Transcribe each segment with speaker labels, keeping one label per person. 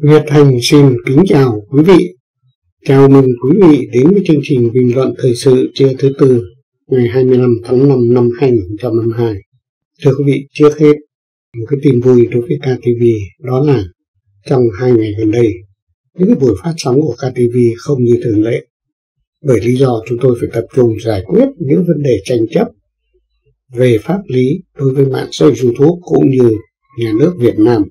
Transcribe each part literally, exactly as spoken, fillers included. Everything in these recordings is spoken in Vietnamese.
Speaker 1: Việt Thành xin kính chào quý vị. Chào mừng quý vị đến với chương trình bình luận thời sự trưa thứ tư ngày hai mươi lăm tháng năm năm hai nghìn không trăm hai mươi hai. Thưa quý vị, trước hết một cái tin vui đối với ca tê vê, đó là trong hai ngày gần đây, những cái buổi phát sóng của ca tê vê không như thường lệ, bởi lý do chúng tôi phải tập trung giải quyết những vấn đề tranh chấp về pháp lý đối với mạng xã hội YouTube cũng như nhà nước Việt Nam.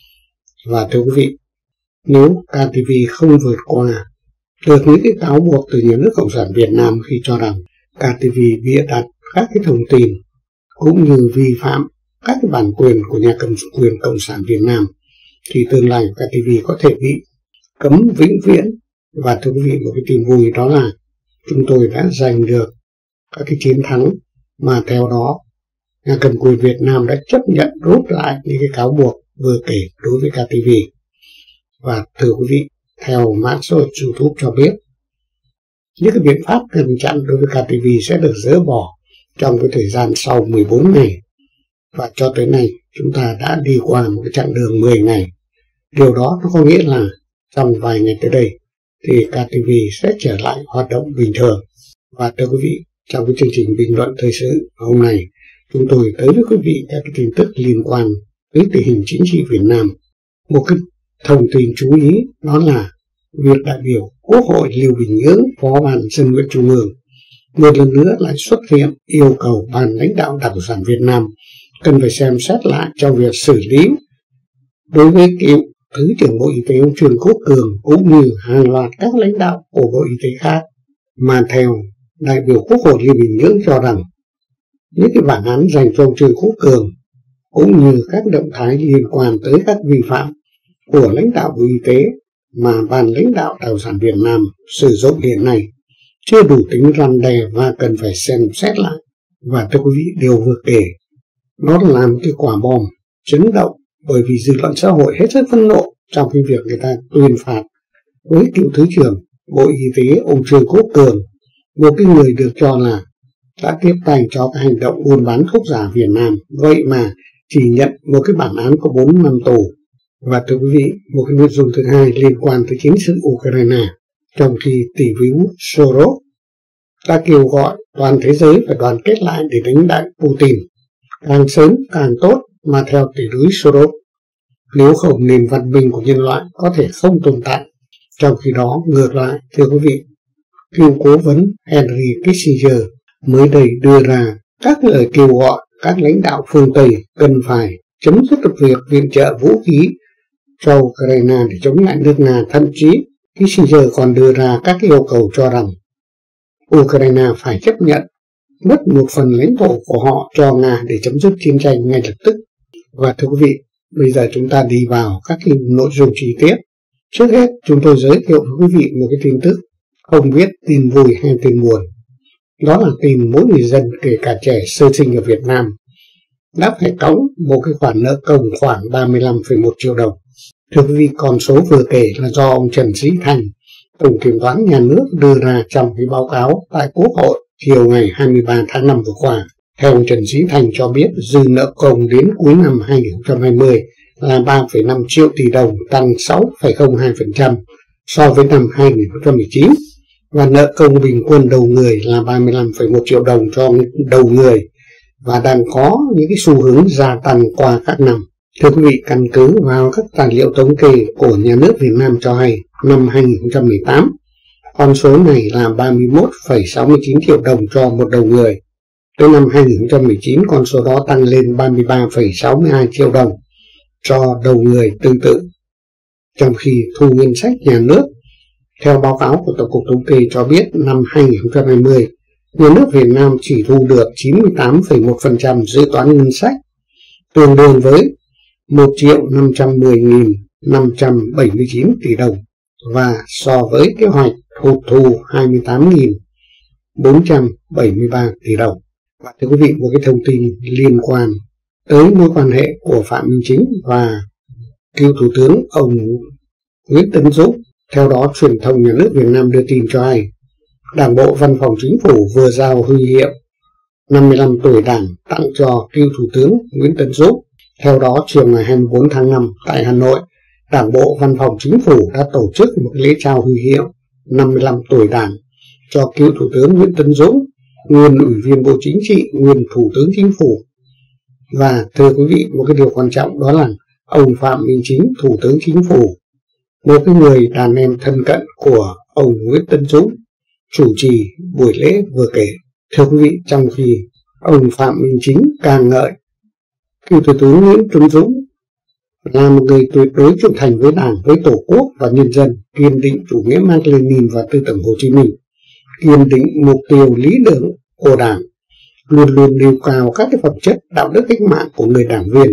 Speaker 1: Và thưa quý vị, nếu ca tê vê không vượt qua được những cái cáo buộc từ nhà nước Cộng sản Việt Nam khi cho rằng ca tê vê bịa đặt các cái thông tin cũng như vi phạm các cái bản quyền của nhà cầm quyền Cộng sản Việt Nam, thì tương lai của ca tê vê có thể bị cấm vĩnh viễn. Và thưa quý vị, một cái tin vui đó là chúng tôi đã giành được các cái chiến thắng mà theo đó nhà cầm quyền Việt Nam đã chấp nhận rút lại những cái cáo buộc vừa kể đối với ca tê vê. Và thưa quý vị, theo mạng xã hội YouTube cho biết, những cái biện pháp ngăn chặn đối với ca tê vê sẽ được dỡ bỏ trong cái thời gian sau mười bốn ngày. Và cho tới nay, chúng ta đã đi qua một cái chặng đường mười ngày. Điều đó nó có nghĩa là trong vài ngày tới đây, thì ca tê vê sẽ trở lại hoạt động bình thường. Và thưa quý vị, trong cái chương trình bình luận thời sự hôm nay, chúng tôi tới với quý vị các cái tin tức liên quan tới tình hình chính trị Việt Nam. Một cái thông tin chú ý đó là việc đại biểu Quốc hội Lưu Bình Nhưỡng, Phó Ban Dân nguyện Trung ương, một lần nữa lại xuất hiện yêu cầu ban lãnh đạo Đảng Cộng sản Việt Nam cần phải xem xét lại trong việc xử lý đối với cựu Thứ trưởng Bộ Y tế ông Trương Quốc Cường cũng như hàng loạt các lãnh đạo của Bộ Y tế khác. Mà theo đại biểu Quốc hội Lưu Bình Nhưỡng cho rằng những cái bản án dành cho ông Trương Quốc Cường cũng như các động thái liên quan tới các vi phạm của lãnh đạo Bộ Y tế mà ban lãnh đạo Đảng Cộng sản Việt Nam sử dụng hiện nay chưa đủ tính răn đe và cần phải xem xét lại. Và thưa quý vị, điều vừa kể nó làm cái quả bom chấn động, bởi vì dư luận xã hội hết sức phẫn nộ trong cái việc người ta tuyên phạt với cựu Thứ trưởng Bộ Y tế ông Trương Quốc Cường, một cái người được cho là đã tiếp tay cho cái hành động buôn bán thuốc giả Việt Nam, vậy mà chỉ nhận một cái bản án có bốn năm tù. Và thưa quý vị, một cái nội dung thứ hai liên quan tới chiến sự Ukraine, trong khi tỷ phú Soros đã kêu gọi toàn thế giới phải đoàn kết lại để đánh bại Putin, càng sớm càng tốt. Mà theo tỷ phú Soros, nếu không nền văn minh của nhân loại có thể không tồn tại. Trong khi đó, ngược lại, thưa quý vị, cựu cố vấn Henry Kissinger mới đây đưa ra các lời kêu gọi các lãnh đạo phương Tây cần phải chấm dứt việc viện trợ vũ khí cho Ukraine để chống lại nước Nga. Thậm chí Kissinger còn đưa ra các yêu cầu cho rằng Ukraine phải chấp nhận mất một phần lãnh thổ của họ cho Nga để chấm dứt chiến tranh ngay lập tức. Và thưa quý vị, bây giờ chúng ta đi vào các cái nội dung chi tiết. Trước hết, chúng tôi giới thiệu với quý vị một cái tin tức, không biết tin vui hay tin buồn. Đó là tin mỗi người dân, kể cả trẻ sơ sinh ở Việt Nam, đã phải cõng một cái khoản nợ công khoảng ba mươi lăm phẩy một triệu đồng. Thưa quý vị, con số vừa kể là do ông Trần Sĩ Thanh, Tổng Kiểm toán Nhà nước đưa ra trong cái báo cáo tại Quốc hội chiều ngày hai mươi ba tháng năm vừa qua. Theo ông Trần Sĩ Thanh cho biết, dư nợ công đến cuối năm hai nghìn không trăm hai mươi là ba phẩy năm triệu tỷ đồng, tăng sáu phẩy không hai phần trăm so với năm hai nghìn không trăm mười chín. Và nợ công bình quân đầu người là ba mươi lăm phẩy một triệu đồng cho đầu người và đang có những cái xu hướng gia tăng qua các năm. Thưa quý vị, căn cứ vào các tài liệu thống kê của nhà nước Việt Nam cho hay, năm hai nghìn không trăm mười tám, con số này là ba mươi mốt phẩy sáu mươi chín triệu đồng cho một đầu người. Tới năm hai nghìn không trăm mười chín, con số đó tăng lên ba mươi ba phẩy sáu mươi hai triệu đồng cho đầu người tương tự. Trong khi thu ngân sách nhà nước, theo báo cáo của Tổng cục Thống kê cho biết, năm hai nghìn không trăm hai mươi, nhà nước Việt Nam chỉ thu được chín mươi tám phẩy một phần trăm dự toán ngân sách, tương đương với một triệu năm trăm mười nghìn năm trăm bảy mươi chín tỷ đồng, và so với kế hoạch hụt thu hai mươi tám nghìn bốn trăm bảy mươi ba tỷ đồng. Và thưa quý vị, một cái thông tin liên quan tới mối quan hệ của Phạm Minh Chính và cựu Thủ tướng ông Nguyễn Tấn Dũng. Theo đó, truyền thông nhà nước Việt Nam đưa tin cho hay, Đảng bộ Văn phòng Chính phủ vừa giao huy hiệu năm mươi lăm tuổi Đảng tặng cho cựu Thủ tướng Nguyễn Tấn Dũng. Theo đó, chiều ngày hai mươi bốn tháng năm tại Hà Nội, Đảng bộ Văn phòng Chính phủ đã tổ chức một lễ trao huy hiệu năm mươi lăm tuổi Đảng cho cựu Thủ tướng Nguyễn Tấn Dũng, nguyên Ủy viên Bộ Chính trị, nguyên Thủ tướng Chính phủ. Và thưa quý vị, một cái điều quan trọng đó là ông Phạm Minh Chính, Thủ tướng Chính phủ, một cái người đàn em thân cận của ông Nguyễn Tấn Dũng, chủ trì buổi lễ vừa kể. Thưa quý vị, trong khi ông Phạm Minh Chính ca ngợi cựu Thủ tướng Nguyễn Tấn Dũng là một người tuyệt đối trung thành với Đảng, với Tổ quốc và nhân dân, kiên định chủ nghĩa Mác Lênin và tư tưởng Hồ Chí Minh, kiên định mục tiêu lý tưởng của Đảng, luôn luôn nêu cao các cái phẩm chất đạo đức cách mạng của người đảng viên.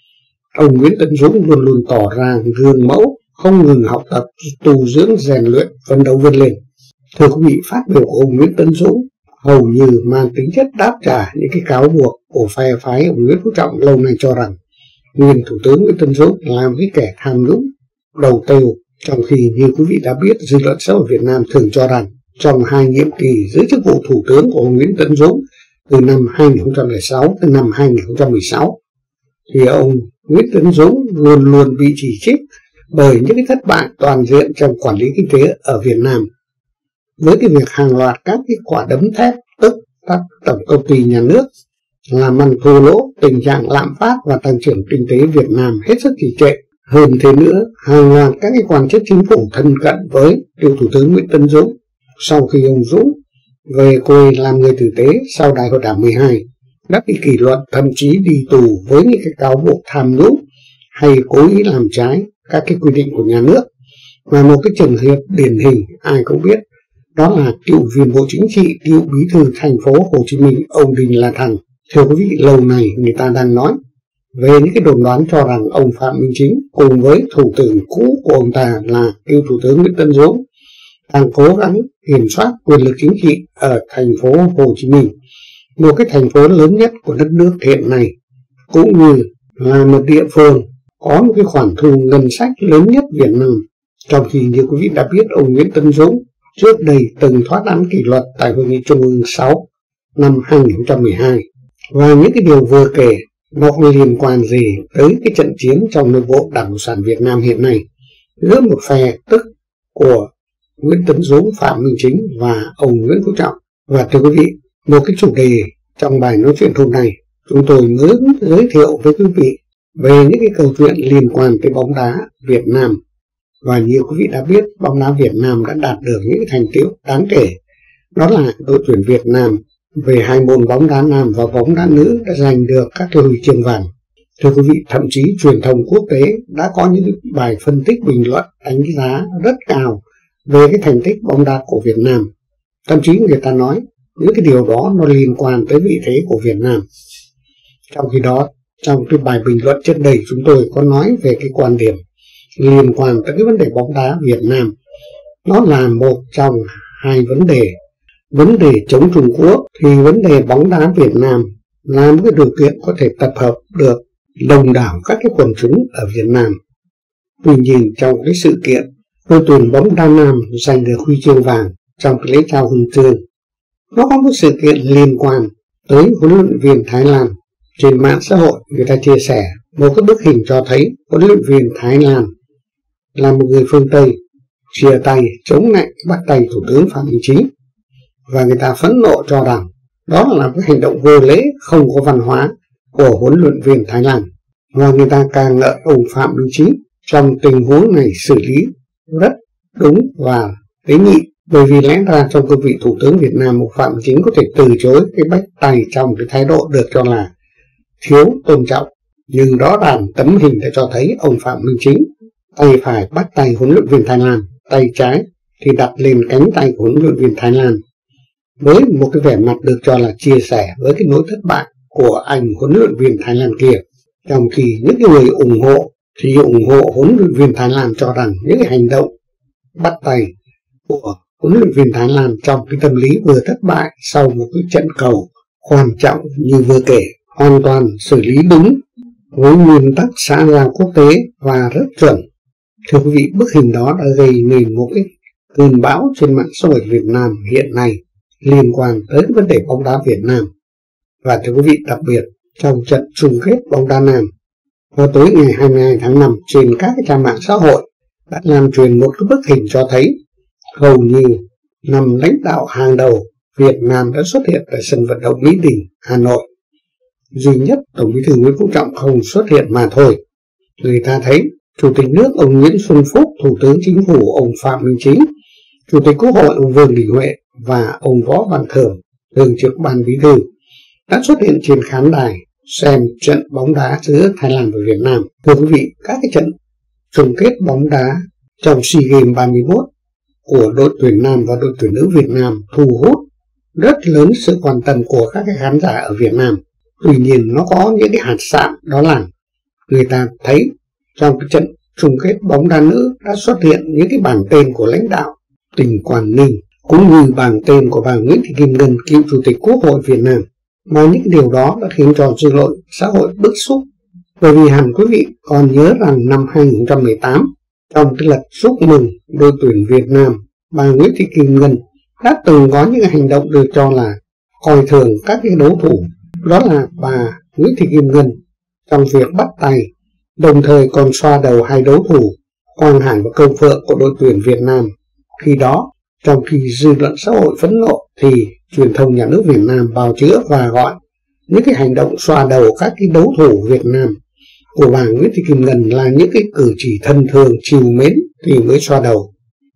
Speaker 1: Ông Nguyễn Tấn Dũng luôn luôn tỏ ra gương mẫu, không ngừng học tập, tu dưỡng, rèn luyện, phấn đấu vươn lên. Thưa quý vị, phát biểu của ông Nguyễn Tấn Dũng hầu như mang tính chất đáp trả những cái cáo buộc của phe phái ông Nguyễn Phú Trọng lâu nay cho rằng nguyên Thủ tướng Nguyễn Tấn Dũng là một cái kẻ tham nhũng, đầu têu, trong khi như quý vị đã biết, dư luận xã hội Việt Nam thường cho rằng trong hai nhiệm kỳ giữ chức vụ Thủ tướng của ông Nguyễn Tấn Dũng từ năm hai nghìn không trăm lẻ sáu đến năm hai nghìn không trăm mười sáu thì ông Nguyễn Tấn Dũng luôn luôn bị chỉ trích bởi những cái thất bại toàn diện trong quản lý kinh tế ở Việt Nam, với cái việc hàng loạt các cái quả đấm thép, tức các tổng công ty nhà nước làm ăn thua lỗ, tình trạng lạm phát và tăng trưởng kinh tế Việt Nam hết sức trì trệ. Hơn thế nữa, hàng loạt các cái quan chức chính phủ thân cận với cựu Thủ tướng Nguyễn Tấn Dũng sau khi ông Dũng về quê làm người tử tế sau Đại hội Đảng mười hai đã bị kỷ luật, thậm chí đi tù với những cái cáo buộc tham nhũng hay cố ý làm trái các cái quy định của nhà nước. Và một cái trường hợp điển hình ai cũng biết đó là cựu viên Bộ Chính trị, cựu bí thư thành phố Hồ Chí Minh ông Đinh La Thăng. Thưa quý vị, lâu nay người ta đang nói về những cái đồn đoán cho rằng ông Phạm Minh Chính cùng với thủ tướng cũ của ông ta là cựu Thủ tướng Nguyễn Tấn Dũng đang cố gắng kiểm soát quyền lực chính trị ở thành phố Hồ Chí Minh, một cái thành phố lớn nhất của đất nước hiện nay, cũng như là một địa phương có một cái khoản thu ngân sách lớn nhất Việt Nam. Trong khi như quý vị đã biết, ông Nguyễn Tấn Dũng trước đây từng thoát án kỷ luật tại Hội nghị Trung ương sáu năm hai nghìn không trăm mười hai. Và những cái điều vừa kể nó không liên quan gì tới cái trận chiến trong nội bộ Đảng Cộng sản Việt Nam hiện nay giữa một phe tức của Nguyễn Tấn Dũng, Phạm Minh Chính và ông Nguyễn Phú Trọng. Và thưa quý vị, một cái chủ đề trong bài nói chuyện hôm nay chúng tôi mới giới thiệu với quý vị về những cái câu chuyện liên quan tới bóng đá Việt Nam. Và như quý vị đã biết, bóng đá Việt Nam đã đạt được những thành tựu đáng kể. Đó là đội tuyển Việt Nam về hai môn bóng đá nam và bóng đá nữ đã giành được các cái huy chương vàng. Thưa quý vị, thậm chí truyền thông quốc tế đã có những bài phân tích bình luận đánh giá rất cao về cái thành tích bóng đá của Việt Nam. Thậm chí người ta nói những cái điều đó nó liên quan tới vị thế của Việt Nam. Trong khi đó, trong cái bài bình luận trước đây chúng tôi có nói về cái quan điểm liên quan tới cái vấn đề bóng đá Việt Nam. Nó là một trong hai vấn đề. Vấn đề chống Trung Quốc thì vấn đề bóng đá Việt Nam là một cái điều kiện có thể tập hợp được đông đảo các cái quần chúng ở Việt Nam. Tuy nhiên trong cái sự kiện đội tuyển bóng đá nam giành được huy chương vàng trong cái lễ trao huân chương, nó có một sự kiện liên quan tới huấn luyện viên Thái Lan. Trên mạng xã hội người ta chia sẻ một cái bức hình cho thấy huấn luyện viên Thái Lan là một người phương Tây chia tay chống lại bắt tay Thủ tướng Phạm Minh Chính, và người ta phẫn nộ cho rằng đó là một hành động vô lễ, không có văn hóa của huấn luyện viên Thái Lan. Và người ta ca ngợi ông Phạm Minh Chính trong tình huống này xử lý rất đúng và tế nhị, bởi vì lẽ ra trong cương vị Thủ tướng Việt Nam, ông Phạm Minh Chính có thể từ chối cái bắt tay trong cái thái độ được cho là thiếu tôn trọng. Nhưng đó là tấm hình để cho thấy ông Phạm Minh Chính tay phải bắt tay huấn luyện viên Thái Lan, tay trái thì đặt lên cánh tay của huấn luyện viên Thái Lan, với một cái vẻ mặt được cho là chia sẻ với cái nỗi thất bại của anh huấn luyện viên Thái Lan kia. Trong khi những cái người ủng hộ thì ủng hộ huấn luyện viên Thái Lan cho rằng những cái hành động bắt tay của huấn luyện viên Thái Lan trong cái tâm lý vừa thất bại sau một cái trận cầu quan trọng như vừa kể hoàn toàn xử lý đúng với nguyên tắc xã giao quốc tế và rất chuẩn. Thưa quý vị, bức hình đó đã gây nên một cái cơn bão trên mạng xã hội Việt Nam hiện nay liên quan tới vấn đề bóng đá Việt Nam. Và thưa quý vị, đặc biệt trong trận chung kết bóng đá nam Vào tối ngày hai mươi hai tháng năm, trên các cái trang mạng xã hội đã lan truyền một cái bức hình cho thấy hầu như năm lãnh đạo hàng đầu Việt Nam đã xuất hiện tại sân vận động Mỹ Đình, Hà Nội. Duy nhất Tổng Bí thư Nguyễn Phú Trọng không xuất hiện mà thôi. Người ta thấy Chủ tịch nước ông Nguyễn Xuân Phúc, Thủ tướng Chính phủ ông Phạm Minh Chính, Chủ tịch Quốc hội ông Vương Đình Huệ và ông Võ Văn Thưởng, Thường trực Ban Bí thư, đã xuất hiện trên khán đài xem trận bóng đá giữa Thái Lan và Việt Nam. Thưa quý vị, các cái trận chung kết bóng đá trong SEA Games ba mươi mốt của đội tuyển nam và đội tuyển nữ Việt Nam thu hút rất lớn sự quan tâm của các cái khán giả ở Việt Nam. Tuy nhiên nó có những cái hạt sạn, đó là người ta thấy trong cái trận chung kết bóng đá nữ đã xuất hiện những cái bảng tên của lãnh đạo tỉnh Quảng Ninh cũng như bảng tên của bà Nguyễn Thị Kim Ngân, cựu Chủ tịch Quốc hội Việt Nam. Mà những điều đó đã khiến cho dư luận xã hội bức xúc. Bởi vì hẳn quý vị còn nhớ rằng năm hai nghìn không trăm mười tám, trong cái lần chúc mừng đội tuyển Việt Nam, bà Nguyễn Thị Kim Ngân đã từng có những hành động được cho là coi thường các cái đấu thủ. Đó là bà Nguyễn Thị Kim Ngân trong việc bắt tay, đồng thời còn xoa đầu hai đấu thủ Quang Hải và Công Phượng của đội tuyển Việt Nam. Khi đó, trong khi dư luận xã hội phẫn nộ thì truyền thông nhà nước Việt Nam bào chữa và gọi những cái hành động xoa đầu các cái đấu thủ Việt Nam của bà Nguyễn Thị Kim Ngân là những cái cử chỉ thân thương trìu mến thì mới xoa đầu.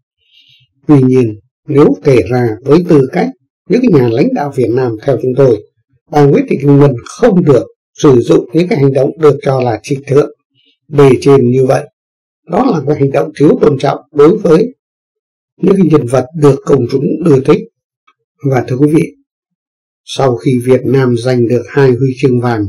Speaker 1: Tuy nhiên, nếu kể ra với tư cách những cái nhà lãnh đạo Việt Nam theo chúng tôi, bà Nguyễn Thị Kim Ngân không được sử dụng những cái hành động được cho là trịch thượng bề trên như vậy. Đó là một hành động thiếu tôn trọng đối với những cái nhân vật được công chúng ưa thích. Và thưa quý vị, sau khi Việt Nam giành được hai huy chương vàng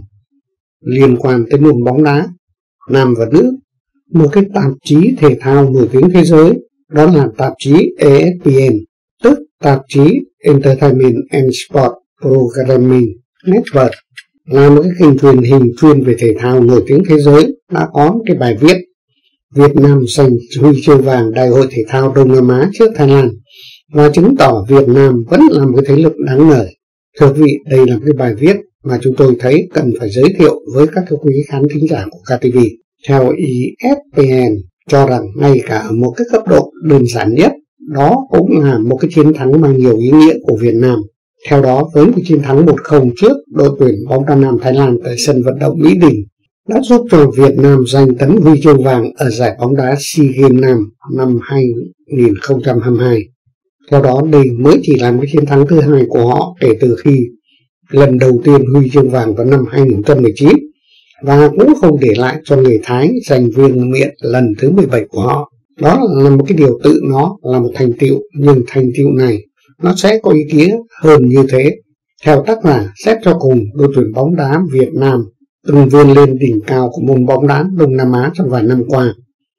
Speaker 1: liên quan tới môn bóng đá nam và nữ, một cái tạp chí thể thao nổi tiếng thế giới, đó là tạp chí E S P N, tức tạp chí Entertainment and Sport Programming Network, là một cái kênh truyền hình chuyên về thể thao nổi tiếng thế giới, đã có cái bài viết Việt Nam giành huy chương vàng Đại hội Thể thao Đông Nam Á trước Thái Lan và chứng tỏ Việt Nam vẫn là một cái thế lực đáng ngờ. Thưa quý vị, đây là cái bài viết mà chúng tôi thấy cần phải giới thiệu với các quý khán thính giả của ca tê vê. Theo E S P N cho rằng ngay cả ở một cái cấp độ đơn giản nhất, đó cũng là một cái chiến thắng mang nhiều ý nghĩa của Việt Nam. Theo đó, với một chiến thắng một không trước đội tuyển bóng đá nam Thái Lan tại sân vận động Mỹ Đình đã giúp cho Việt Nam giành tấm huy chương vàng ở giải bóng đá SEA Games Nam năm hai nghìn không trăm hai mươi hai. Theo đó, đây mới chỉ là một chiến thắng thứ hai của họ kể từ khi lần đầu tiên huy chương vàng vào năm hai nghìn không trăm mười chín, và cũng không để lại cho người Thái giành vương miện lần thứ mười bảy của họ. Đó là một cái điều tự nó là một thành tựu, nhưng thành tựu này nó sẽ có ý nghĩa hơn như thế. Theo tác giả, xét cho cùng, đội tuyển bóng đá Việt Nam từng vươn lên đỉnh cao của môn bóng đá Đông Nam Á trong vài năm qua,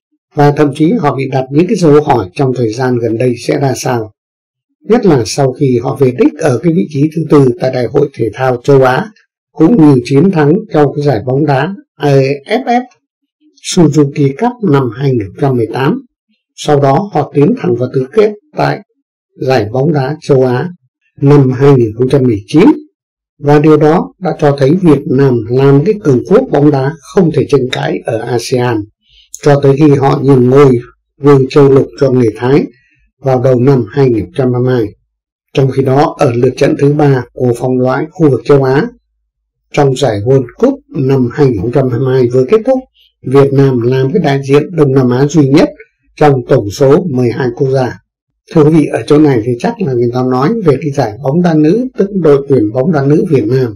Speaker 1: và thậm chí họ bị đặt những cái dấu hỏi trong thời gian gần đây sẽ ra sao. Nhất là sau khi họ về đích ở cái vị trí thứ tư tại Đại hội Thể thao Châu Á, cũng như chiến thắng trong cái giải bóng đá A F F Suzuki Cup năm hai nghìn không trăm mười tám. Sau đó họ tiến thẳng vào tứ kết tại giải bóng đá châu Á năm hai nghìn không trăm mười chín. Và điều đó đã cho thấy Việt Nam làm cái cường quốc bóng đá không thể tranh cãi ở a sê an, cho tới khi họ nhường ngôi vương châu lục cho người Thái vào đầu năm hai nghìn không trăm hai mươi hai. Trong khi đó, ở lượt trận thứ ba của vòng loại khu vực châu Á trong giải World Cup năm hai nghìn không trăm hai mươi hai vừa kết thúc, Việt Nam làm cái đại diện Đông Nam Á duy nhất trong tổng số mười hai quốc gia. Thưa quý vị, ở chỗ này thì chắc là người ta nói về cái giải bóng đá nữ, tức đội tuyển bóng đá nữ Việt Nam.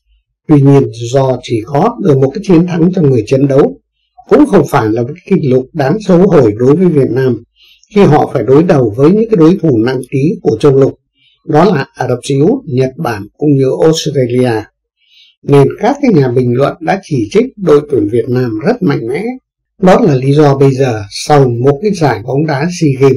Speaker 1: Tuy nhiên, do chỉ có được một cái chiến thắng trong mười trận đấu, cũng không phải là một cái kỷ lục đáng xấu hổ đối với Việt Nam khi họ phải đối đầu với những cái đối thủ nặng ký của châu lục, đó là Ả Rập Xê Út, Nhật Bản cũng như Australia. Nên các cái nhà bình luận đã chỉ trích đội tuyển Việt Nam rất mạnh mẽ. Đó là lý do bây giờ sau một cái giải bóng đá SEA Games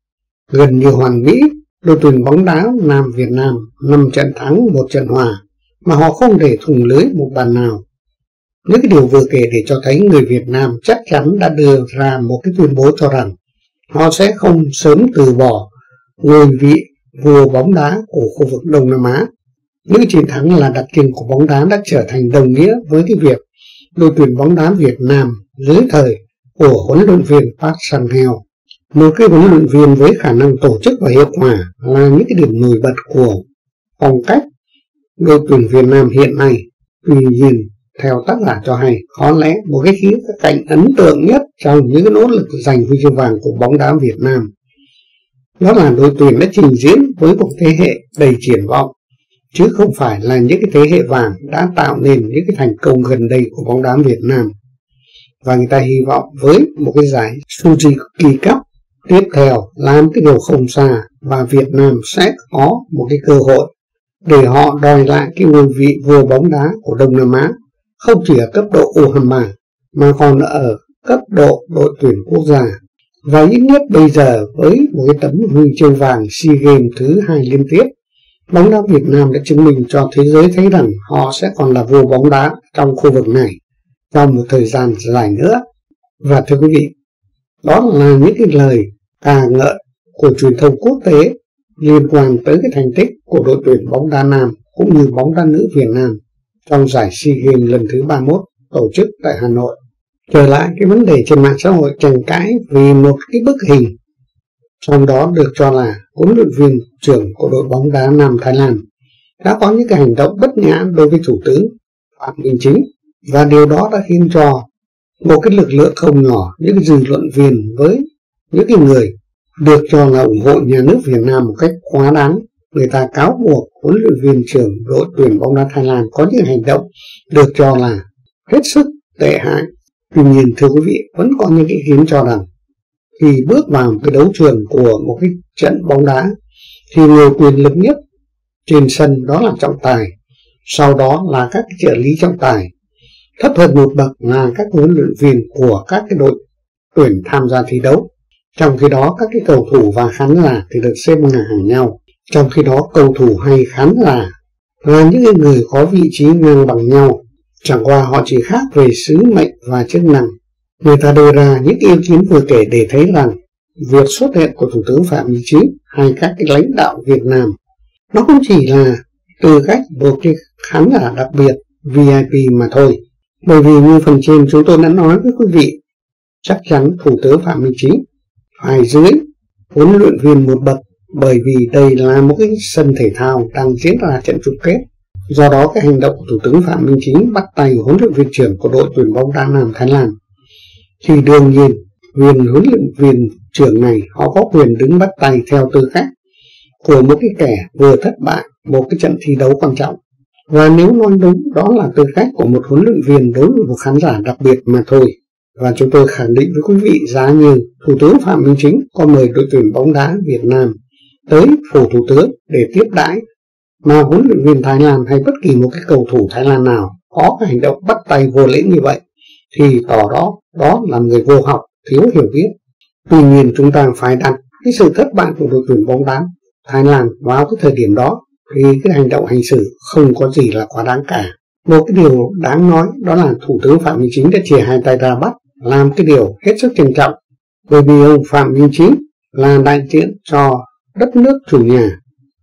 Speaker 1: gần như hoàn mỹ, đội tuyển bóng đá nam Việt Nam năm trận thắng một trận hòa mà họ không để thủng lưới một bàn nào. Những cái điều vừa kể để cho thấy người Việt Nam chắc chắn đã đưa ra một cái tuyên bố cho rằng họ sẽ không sớm từ bỏ ngôi vị vua bóng đá của khu vực Đông Nam Á. Những chiến thắng là đặc trưng của bóng đá đã trở thành đồng nghĩa với cái việc đội tuyển bóng đá Việt Nam dưới thời của huấn luyện viên Park Sang-heo. Một cái huấn luyện viên với khả năng tổ chức và hiệu quả là những cái điểm nổi bật của phong cách đội tuyển Việt Nam hiện nay. Tuy nhiên, theo tác giả cho hay, có lẽ một cái khía cạnh ấn tượng nhất trong những cái nỗ lực giành huy chương vàng của bóng đá Việt Nam đó là đội tuyển đã trình diễn với một thế hệ đầy triển vọng, chứ không phải là những cái thế hệ vàng đã tạo nên những cái thành công gần đây của bóng đá Việt Nam. Và người ta hy vọng với một cái giải Suzuki Cup tiếp theo làm cái điều không xa, và Việt Nam sẽ có một cái cơ hội để họ đòi lại cái ngôi vị vua bóng đá của Đông Nam Á, không chỉ ở cấp độ U hai mươi ba mà còn ở cấp độ đội tuyển quốc gia. Và ít nhất bây giờ với một cái tấm huy chương vàng SEA Games thứ hai liên tiếp, bóng đá Việt Nam đã chứng minh cho thế giới thấy rằng họ sẽ còn là vua bóng đá trong khu vực này trong một thời gian dài nữa. Và thưa quý vị, đó là những cái lời ca ngợi của truyền thông quốc tế liên quan tới cái thành tích của đội tuyển bóng đá nam cũng như bóng đá nữ Việt Nam trong giải SEA Games lần thứ ba mươi mốt tổ chức tại Hà Nội. Trở lại cái vấn đề trên mạng xã hội tranh cãi vì một cái bức hình, trong đó được cho là huấn luyện viên trưởng của đội bóng đá nam Thái Lan đã có những cái hành động bất nhã đối với thủ tướng Phạm Minh Chính, và điều đó đã khiến cho một cái lực lượng không nhỏ những cái dư luận viên với những cái người được cho là ủng hộ nhà nước Việt Nam một cách quá đáng. Người ta cáo buộc huấn luyện viên trưởng đội tuyển bóng đá Thái Lan có những hành động được cho là hết sức tệ hại. Tuy nhiên thưa quý vị, vẫn có những ý kiến cho rằng khi bước vào cái đấu trường của một cái trận bóng đá thì người quyền lực nhất trên sân đó là trọng tài, sau đó là các cái trợ lý trọng tài, thấp hơn một bậc là các huấn luyện viên của các cái đội tuyển tham gia thi đấu. Trong khi đó các cái cầu thủ và khán giả thì được xếp ngang hàng nhau. Trong khi đó cầu thủ hay khán giả là những người có vị trí ngang bằng nhau, chẳng qua họ chỉ khác về sứ mệnh và chức năng. Người ta đưa ra những ý kiến vừa kể để thấy rằng việc xuất hiện của Thủ tướng Phạm Minh Chính hay các cái lãnh đạo Việt Nam nó không chỉ là tư cách một cái khán giả đặc biệt V I P mà thôi. Bởi vì như phần trên chúng tôi đã nói với quý vị, chắc chắn Thủ tướng Phạm Minh Chính phải dưới huấn luyện viên một bậc, bởi vì đây là một cái sân thể thao đang diễn ra trận chung kết. Do đó cái hành động của Thủ tướng Phạm Minh Chính bắt tay huấn luyện viên trưởng của đội tuyển bóng đá nam Thái Lan thì đương nhiên viên huấn luyện viên trưởng này họ có quyền đứng bắt tay theo tư cách của một cái kẻ vừa thất bại một cái trận thi đấu quan trọng. Và nếu nói đúng, đó là tư cách của một huấn luyện viên đối với một khán giả đặc biệt mà thôi. Và chúng tôi khẳng định với quý vị, giá như Thủ tướng Phạm Minh Chính có mời đội tuyển bóng đá Việt Nam tới phủ Thủ tướng để tiếp đãi, mà huấn luyện viên Thái Lan hay bất kỳ một cái cầu thủ Thái Lan nào có cái hành động bắt tay vô lễ như vậy thì tỏ đó đó là người vô học, thiếu hiểu biết. Tuy nhiên chúng ta phải đặt cái sự thất bại của đội tuyển bóng đá Thái Lan vào cái thời điểm đó thì cái hành động hành xử không có gì là quá đáng cả. Một cái điều đáng nói đó là Thủ tướng Phạm Minh Chính đã chìa hai tay ra bắt làm cái điều hết sức trân trọng, bởi vì ông Phạm Minh Chính là đại diện cho đất nước chủ nhà.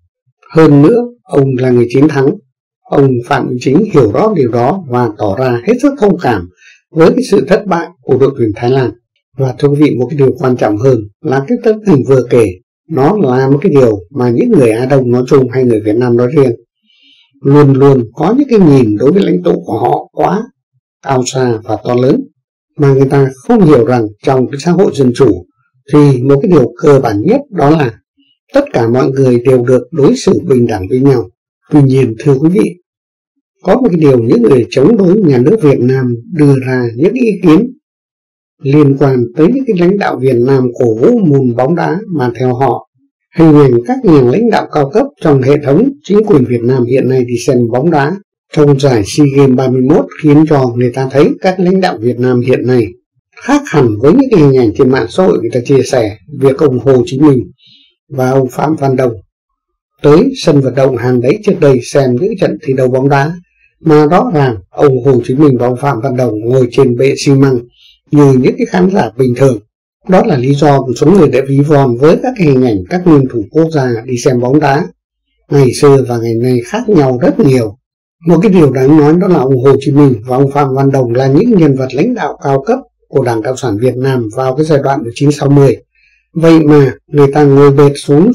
Speaker 1: Hơn nữa, ông là người chiến thắng. Ông Phạm Minh Chính hiểu rõ điều đó và tỏ ra hết sức thông cảm với cái sự thất bại của đội tuyển Thái Lan. Và thưa quý vị, một cái điều quan trọng hơn là cái tấm hình vừa kể, nó là một cái điều mà những người Á Đông nói chung hay người Việt Nam nói riêng luôn luôn có những cái nhìn đối với lãnh tụ của họ quá cao xa và to lớn, mà người ta không hiểu rằng trong cái xã hội dân chủ thì một cái điều cơ bản nhất đó là tất cả mọi người đều được đối xử bình đẳng với nhau. Tuy nhiên thưa quý vị, có một cái điều những người chống đối nhà nước Việt Nam đưa ra những ý kiến liên quan tới những cái lãnh đạo Việt Nam cổ vũ môn bóng đá, mà theo họ hình ảnh các nhà lãnh đạo cao cấp trong hệ thống chính quyền Việt Nam hiện nay đi xem bóng đá trong giải SEA Games ba mươi mốt khiến cho người ta thấy các lãnh đạo Việt Nam hiện nay khác hẳn với những cái hình ảnh trên mạng xã hội người ta chia sẻ việc ông Hồ Chí Minh và ông Phạm Văn Đồng tới sân vận động Hàng Đẫy trước đây xem những trận thi đấu bóng đá, mà rõ ràng ông Hồ Chí Minh và ông Phạm Văn Đồng ngồi trên bệ xi măng như những cái khán giả bình thường. Đó là lý do một số người đã ví von với các cái hình ảnh các nguyên thủ quốc gia đi xem bóng đá ngày xưa và ngày nay khác nhau rất nhiều. Một cái điều đáng nói đó là ông Hồ Chí Minh và ông Phạm Văn Đồng là những nhân vật lãnh đạo cao cấp của Đảng Cộng sản Việt Nam vào cái giai đoạn một nghìn chín trăm sáu mươi. Vậy mà người ta ngồi bệt xuống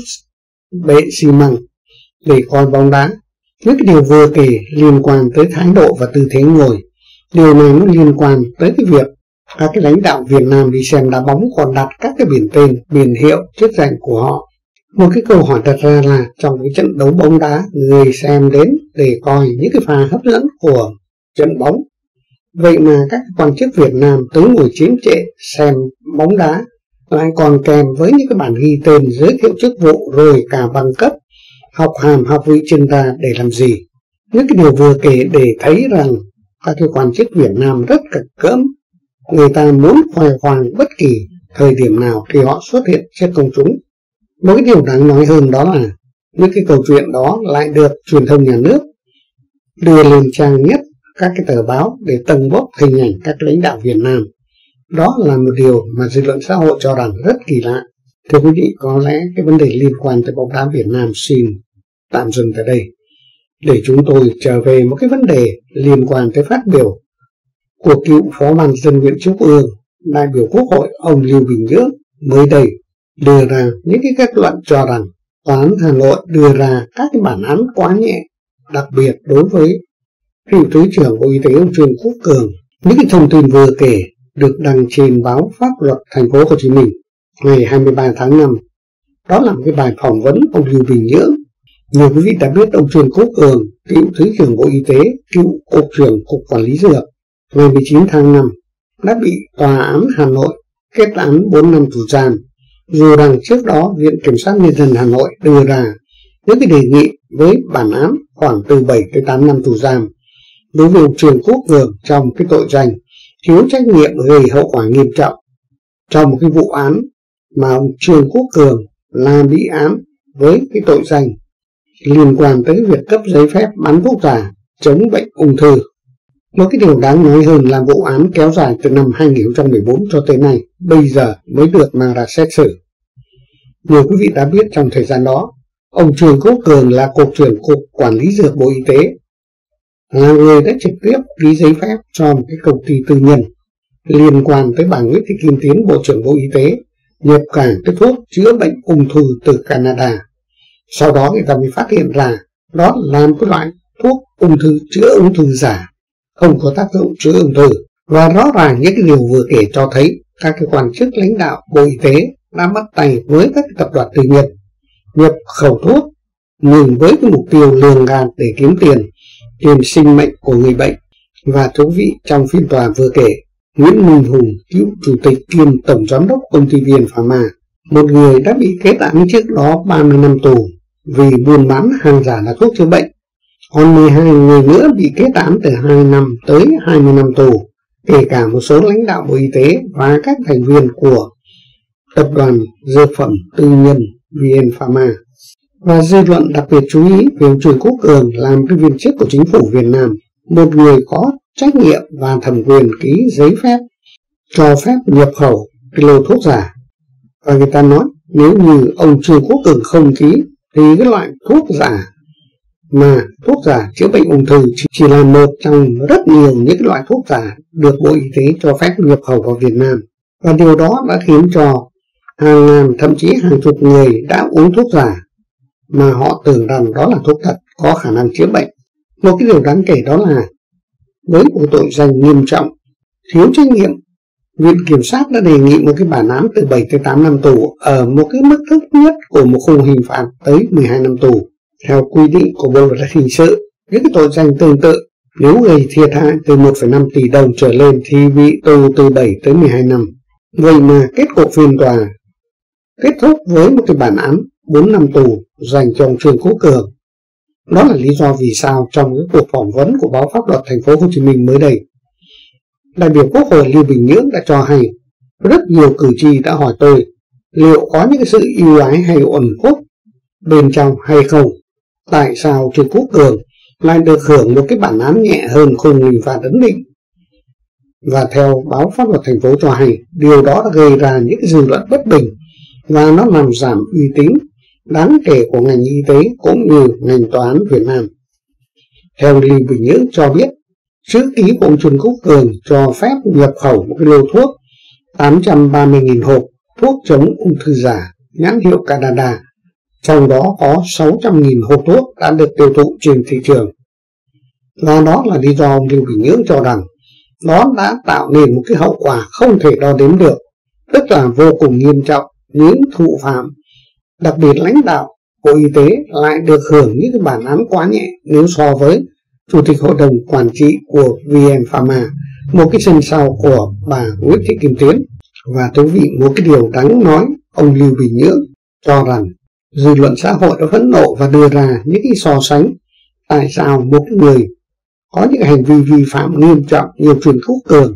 Speaker 1: bệ xi măng để coi bóng đá. Những cái điều vừa kể liên quan tới thái độ và tư thế ngồi. Điều này nó liên quan tới cái việc các cái lãnh đạo Việt Nam đi xem đá bóng còn đặt các cái biển tên, biển hiệu, chức danh của họ. Một cái câu hỏi đặt ra là trong cái trận đấu bóng đá, người xem đến để coi những cái pha hấp dẫn của trận bóng. Vậy mà các quan chức Việt Nam tới ngồi chiếm trệ xem bóng đá lại còn kèm với những cái bản ghi tên, giới thiệu chức vụ rồi cả bằng cấp, học hàm, học vị chuyên gia để làm gì. Những cái điều vừa kể để thấy rằng các cái quan chức Việt Nam rất cật cỡm. Người ta muốn khoe khoang bất kỳ thời điểm nào khi họ xuất hiện trước công chúng. Một cái điều đáng nói hơn đó là những cái câu chuyện đó lại được truyền thông nhà nước đưa lên trang nhất các cái tờ báo để tâng bốc hình ảnh các lãnh đạo Việt Nam. Đó là một điều mà dư luận xã hội cho rằng rất kỳ lạ. Thưa quý vị, có lẽ cái vấn đề liên quan tới bóng đá Việt Nam xin tạm dừng tại đây, để chúng tôi trở về một cái vấn đề liên quan tới phát biểu của cựu Phó ban Dân nguyện Trung ương, đại biểu Quốc hội ông Lưu Bình Nhưỡng mới đây đưa ra những cái kết luận cho rằng Tòa án Hà Nội đưa ra các cái bản án quá nhẹ, đặc biệt đối với cựu Thứ trưởng Bộ Y tế ông Trương Quốc Cường. Những cái thông tin vừa kể được đăng trên báo Pháp luật Thành phố Hồ Chí Minh ngày hai mươi ba tháng năm. Đó là một cái bài phỏng vấn ông Lưu Bình Nhưỡng. Nhiều quý vị đã biết ông Trương Quốc Cường, cựu Thứ trưởng Bộ Y tế, cựu Cục trưởng Cục Quản lý Dược, ngày mười chín tháng năm đã bị Tòa án Hà Nội kết án bốn năm tù giam, dù rằng trước đó Viện Kiểm sát Nhân dân Hà Nội đưa ra những cái đề nghị với bản án khoảng từ bảy tới tám năm tù giam đối với ông Trương Quốc Cường trong cái tội danh thiếu trách nhiệm gây hậu quả nghiêm trọng. Trong một cái vụ án mà ông Trương Quốc Cường là bị án với cái tội danh liên quan tới việc cấp giấy phép bán thuốc giả chống bệnh ung thư. Một cái điều đáng nói hơn là vụ án kéo dài từ năm hai nghìn không trăm mười bốn cho tới nay, bây giờ mới được mang ra xét xử. Nhiều quý vị đã biết trong thời gian đó, ông Trương Quốc Cường là Cục trưởng Cục Quản lý Dược Bộ Y tế, là người đã trực tiếp ký giấy phép cho một cái công ty tư nhân liên quan tới bà Nguyễn Thị Kim Tiến, Bộ trưởng Bộ Y tế, nhập cảng cái thuốc chữa bệnh ung thư từ Canada. Sau đó người ta mới phát hiện ra đó là một loại thuốc ung thư chữa ung thư giả, không có tác dụng chữa ung thư. Và rõ ràng những cái điều vừa kể cho thấy các cái quan chức lãnh đạo Bộ Y tế đã bắt tay với các tập đoàn tư nhân nhập khẩu thuốc, nhưng với cái mục tiêu lường gạt để kiếm tiền trên sinh mệnh của người bệnh. Và thú vị, trong phiên tòa vừa kể, Nguyễn Minh Hùng, cựu chủ tịch kiêm tổng giám đốc công ty vê en Pharma, một người đã bị kết án trước đó ba mươi năm tù vì buôn bán hàng giả là thuốc chữa bệnh. Còn mười hai người nữa bị kết án từ hai năm tới hai mươi năm tù, kể cả một số lãnh đạo Bộ Y tế và các thành viên của tập đoàn dược phẩm tư nhân vê en Pharma. Và dư luận đặc biệt chú ý về ông Trương Quốc Cường là một cái viên chức của chính phủ Việt Nam, một người có trách nhiệm và thẩm quyền ký giấy phép cho phép nhập khẩu cái lô thuốc giả. Và người ta nói nếu như ông Trương Quốc Cường không ký thì cái loại thuốc giả mà thuốc giả chữa bệnh ung thư chỉ là một trong rất nhiều những loại thuốc giả được Bộ Y tế cho phép nhập khẩu vào Việt Nam. Và điều đó đã khiến cho hàng ngàn, thậm chí hàng chục người đã uống thuốc giả mà họ tưởng rằng đó là thuốc thật, có khả năng chữa bệnh. Một cái điều đáng kể đó là với một tội danh nghiêm trọng, thiếu trách nhiệm, Viện Kiểm sát đã đề nghị một cái bản án từ bảy tới tám năm tù ở một cái mức thấp nhất của một khung hình phạt tới mười hai năm tù. Theo quy định của Bộ luật hình sự, những cái tội danh tương tự nếu gây thiệt hại từ một phẩy năm tỷ đồng trở lên thì bị tù từ bảy tới mười hai năm. Vậy mà kết cục phiên tòa kết thúc với một cái bản án bốn năm tù dành cho ông Trương Quốc Cường. Đó là lý do vì sao trong cái cuộc phỏng vấn của báo Pháp luật Thành phố Hồ Chí Minh mới đây, đại biểu Quốc hội Lưu Bình Nhưỡng đã cho hay rất nhiều cử tri đã hỏi tôi liệu có những cái sự ưu ái hay uẩn khuất bên trong hay không. Tại sao Trương Quốc Cường lại được hưởng một cái bản án nhẹ hơn khung hình phạt ấn định? Và theo báo Pháp luật Thành phố cho hay, điều đó đã gây ra những cái dư luận bất bình và nó làm giảm uy tín đáng kể của ngành y tế cũng như ngành tòa án Việt Nam. Theo Lưu Bình Nhưỡng cho biết, chữ ký của ông Trần Quốc Cường cho phép nhập khẩu một cái lô thuốc tám trăm ba mươi nghìn hộp thuốc chống ung thư giả nhãn hiệu Canada, trong đó có sáu trăm nghìn hộp thuốc đã được tiêu thụ trên thị trường. Và đó là lý do ông Lưu Bình Nhưỡng cho rằng đó đã tạo nên một cái hậu quả không thể đo đếm được, tức là vô cùng nghiêm trọng. Những thủ phạm, đặc biệt lãnh đạo Bộ Y tế, lại được hưởng những cái bản án quá nhẹ nếu so với Chủ tịch Hội đồng Quản trị của vê en Pharma, một cái sân sau của bà Nguyễn Thị Kim Tiến. Và thú vị, một cái điều đáng nói, ông Lưu Bình Nhưỡng cho rằng dư luận xã hội đã phẫn nộ và đưa ra những cái so sánh tại sao một người có những hành vi vi phạm nghiêm trọng như Trần Quốc Cường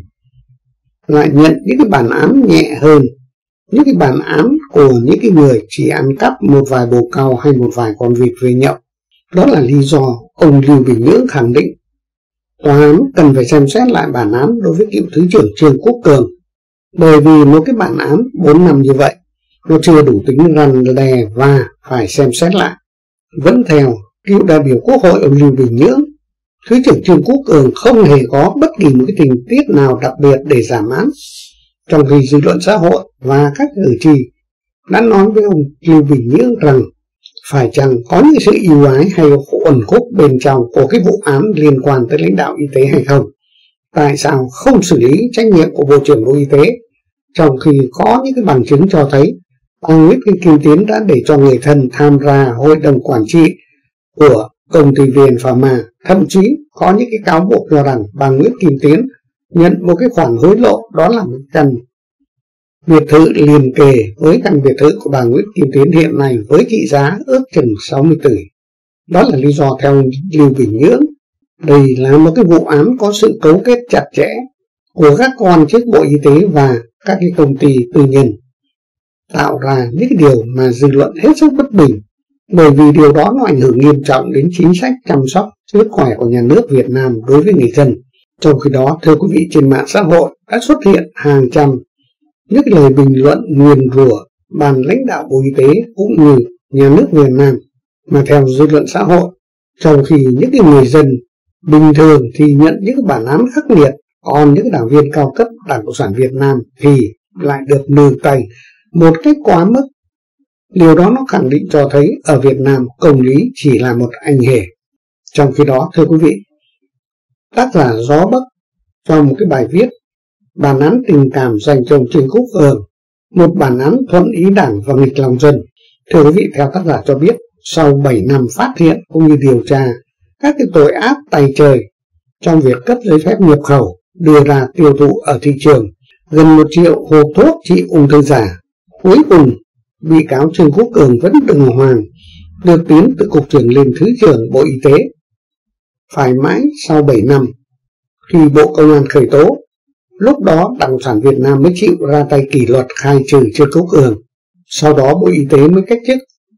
Speaker 1: lại nhận những cái bản án nhẹ hơn những cái bản án của những cái người chỉ ăn cắp một vài bồ cau hay một vài con vịt về nhậu. Đó là lý do ông Lưu Bình Nhưỡng khẳng định tòa án cần phải xem xét lại bản án đối với cựu Thứ trưởng Trần Quốc Cường, bởi vì một cái bản án bốn năm như vậy nó chưa đủ tính răn đe và phải xem xét lại. Vẫn theo cựu đại biểu Quốc hội ông Lưu Bình Nhưỡng, Thứ trưởng Trần Quốc Cường không hề có bất kỳ một cái tình tiết nào đặc biệt để giảm án, trong khi dư luận xã hội và các cử tri đã nói với ông Lưu Bình Nhưỡng rằng phải chăng có những sự ưu ái hay uẩn khúc bên trong của cái vụ án liên quan tới lãnh đạo y tế hay không. Tại sao không xử lý trách nhiệm của Bộ trưởng Bộ Y tế, trong khi có những cái bằng chứng cho thấy bà Nguyễn Thị Kim Tiến đã để cho người thân tham gia hội đồng quản trị của công ty vê en Pharma. Thậm chí có những cái cáo buộc cho rằng bà Nguyễn Kim Tiến nhận một cái khoản hối lộ, đó là một căn biệt thự liền kề với căn biệt thự của bà Nguyễn Kim Tiến hiện nay với trị giá ước chừng sáu mươi tỷ. Đó là lý do theo Lưu Bình Nhưỡng, đây là một cái vụ án có sự cấu kết chặt chẽ của các quan chức Bộ Y tế và các cái công ty tư nhân, tạo ra những cái điều mà dư luận hết sức bất bình, bởi vì điều đó nó ảnh hưởng nghiêm trọng đến chính sách chăm sóc sức khỏe của nhà nước Việt Nam đối với người dân. Trong khi đó, thưa quý vị, trên mạng xã hội đã xuất hiện hàng trăm những lời bình luận nguyền rủa ban lãnh đạo Bộ Y tế cũng như nhà nước Việt Nam mà theo dư luận xã hội, trong khi những cái người dân bình thường thì nhận những cái bản án khắc nghiệt, còn những cái đảng viên cao cấp Đảng Cộng sản Việt Nam thì lại được nương tay một cách quá mức. Điều đó nó khẳng định cho thấy ở Việt Nam công lý chỉ là một anh hề. Trong khi đó, thưa quý vị, tác giả Gió Bấc trong một cái bài viết bản án tình cảm dành cho ông Trần Quốc Cường, một bản án thuận ý đảng và nghịch lòng dân. Thưa quý vị, theo tác giả cho biết, sau bảy năm phát hiện cũng như điều tra các cái tội ác tày trời trong việc cấp giấy phép nhập khẩu, đưa ra tiêu thụ ở thị trường gần một triệu hộp thuốc trị ung thư giả, cuối cùng bị cáo Trần Quốc Cường vẫn đừng hoàng được tiến từ cục trưởng lên Thứ trưởng Bộ Y tế. Phải mãi sau bảy năm khi Bộ Công an khởi tố, lúc đó Đảng Cộng sản Việt Nam mới chịu ra tay kỷ luật khai trừ Trần Quốc Cường, sau đó Bộ Y tế mới cách chức.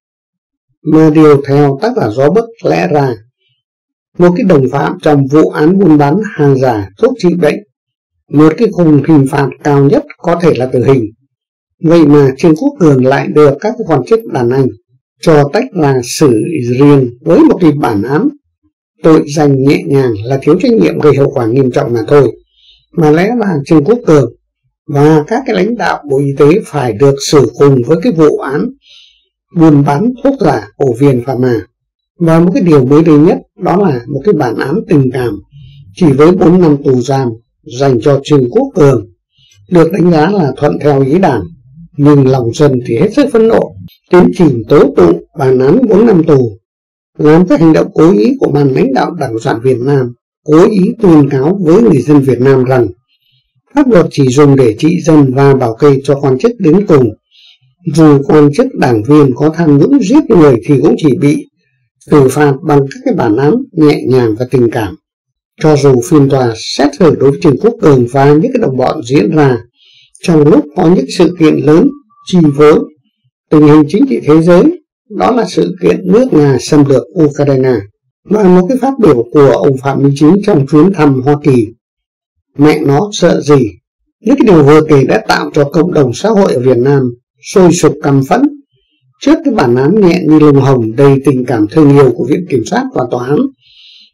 Speaker 1: Mà điều theo tác giả Gió Bấc, lẽ ra một cái đồng phạm trong vụ án buôn bán hàng giả thuốc trị bệnh, một cái khung hình phạt cao nhất có thể là tử hình. Vậy mà Trần Quốc Cường lại được các quan chức đàn anh cho tách là xử riêng với một cái bản án tội danh nhẹ nhàng là thiếu trách nhiệm gây hậu quả nghiêm trọng mà thôi. Mà lẽ là Trần Quốc Cường và các cái lãnh đạo Bộ Y tế phải được xử cùng với cái vụ án buôn bán thuốc giả của vê en Pharma. Và một cái điều mới đây nhất đó là một cái bản án tình cảm chỉ với bốn năm tù giam dành cho Trần Quốc Cường, được đánh giá là thuận theo ý đảng, nhưng lòng dân thì hết sức phẫn nộ, tiến trình tố tụng bản án bốn năm tù làm các hành động cố ý của ban lãnh đạo Đảng Cộng sản Việt Nam, cố ý tuyên cáo với người dân Việt Nam rằng pháp luật chỉ dùng để trị dân và bảo kê cho quan chức đến cùng. Dù quan chức đảng viên có tham nhũng giết người thì cũng chỉ bị xử phạt bằng các cái bản án nhẹ nhàng và tình cảm. Cho dù phiên tòa xét xử đối với Trần Quốc Cường và những cái đồng bọn diễn ra trong lúc có những sự kiện lớn chi phối tình hình chính trị thế giới, đó là sự kiện nước Nga xâm lược Ukraine và một cái phát biểu của ông Phạm Minh Chính trong chuyến thăm Hoa Kỳ. Mẹ nó sợ gì? Những cái điều vừa kể đã tạo cho cộng đồng xã hội ở Việt Nam sôi sục căm phẫn trước cái bản án nhẹ như lông hồng đầy tình cảm thương yêu của Viện Kiểm sát và Tòa án.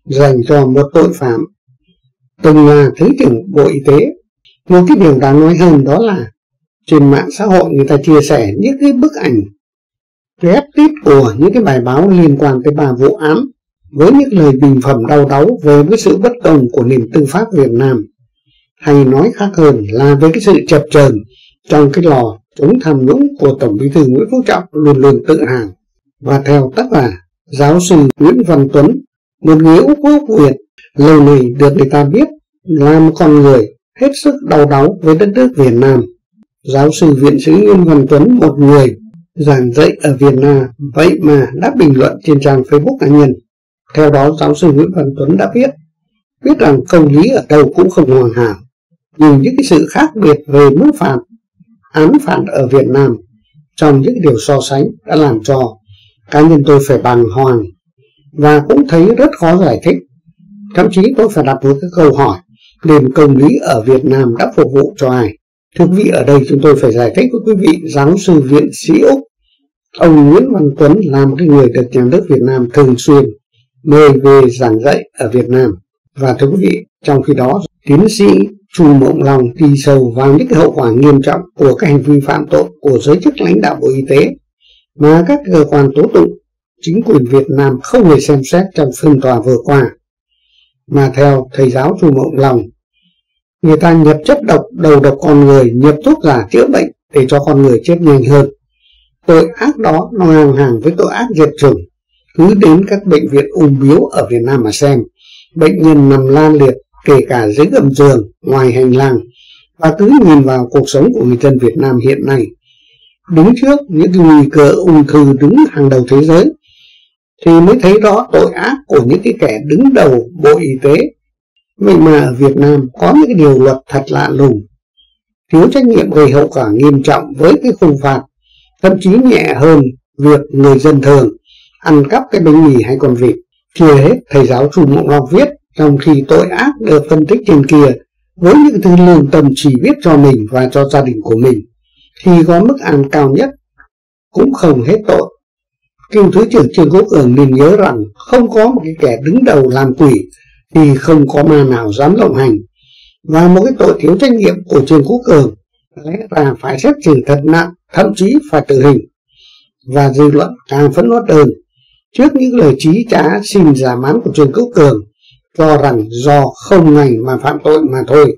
Speaker 1: dành cho một tội phạm từng là Thứ trưởng Bộ Y tế. Một cái điều đáng nói hơn đó là trên mạng xã hội người ta chia sẻ những cái bức ảnh ghép tít của những cái bài báo liên quan tới ba vụ án với những lời bình phẩm đau đáu về cái sự bất công của nền tư pháp Việt Nam, hay nói khác hơn là với cái sự chập chờn trong cái lò chống tham nhũng của Tổng Bí thư Nguyễn Phú Trọng luôn luôn tự hào. Và theo tác giả giáo sư Nguyễn Văn Tuấn, một người Úc gốc Việt lâu nay được người ta biết là một con người hết sức đau đáu với đất nước Việt Nam, giáo sư viện sĩ Nguyễn Văn Tuấn, một người giảng dạy ở Việt Nam, vậy mà đã bình luận trên trang Facebook cá nhân. Theo đó, giáo sư Nguyễn Văn Tuấn đã viết biết rằng công lý ở đâu cũng không hoàn hảo, nhưng những cái sự khác biệt về mức phạt, án phạt ở Việt Nam trong những điều so sánh đã làm cho cá nhân tôi phải bàng hoàng và cũng thấy rất khó giải thích. Thậm chí tôi phải đặt một cái câu hỏi, nền công lý ở Việt Nam đã phục vụ cho ai? Thưa quý vị, ở đây chúng tôi phải giải thích với quý vị giáo sư viện sĩ Úc. Ông Nguyễn Văn Tuấn là một cái người được nhà nước Việt Nam thường xuyên mời về giảng dạy ở Việt Nam. Và thưa quý vị, trong khi đó, tiến sĩ Chu Mộng Long đi sâu vào những cái hậu quả nghiêm trọng của các hành vi phạm tội của giới chức lãnh đạo Bộ Y tế mà các cơ quan tố tụng, chính quyền Việt Nam không hề xem xét trong phiên tòa vừa qua. Mà theo thầy giáo Chu Mộng Long, người ta nhập chất độc đầu độc con người, nhập thuốc giả chữa bệnh để cho con người chết nhanh hơn. Tội ác đó nó ngang hàng với tội ác diệt chủng. Cứ đến các bệnh viện ung biếu ở Việt Nam mà xem, bệnh nhân nằm la liệt kể cả dưới gầm giường, ngoài hành lang, và cứ nhìn vào cuộc sống của người dân Việt Nam hiện nay, đứng trước những cái nguy cơ ung thư đứng hàng đầu thế giới, thì mới thấy rõ tội ác của những cái kẻ đứng đầu Bộ Y tế. Vậy mà ở Việt Nam có những cái điều luật thật lạ lùng, thiếu trách nhiệm gây hậu quả nghiêm trọng với cái khung phạt, thậm chí nhẹ hơn việc người dân thường ăn cắp cái bánh mì hay con vịt. Chưa hết, thầy giáo Chu Mộng Long viết, trong khi tội ác được phân tích trên kia với những thứ lương tâm chỉ biết cho mình và cho gia đình của mình, thì có mức án cao nhất cũng không hết tội. Cựu Thứ trưởng Trương Quốc Cường nên nhớ rằng không có một cái kẻ đứng đầu làm quỷ thì không có ma nào dám lộng hành. Và một cái tội thiếu trách nhiệm của Trương Quốc Cường lẽ ra phải xét xử thật nặng, thậm chí phải tử hình. Và dư luận càng phẫn nộ hơn trước những lời trí trá xin giảm án của Trương Quốc Cường, cho rằng do không ngành mà phạm tội mà thôi.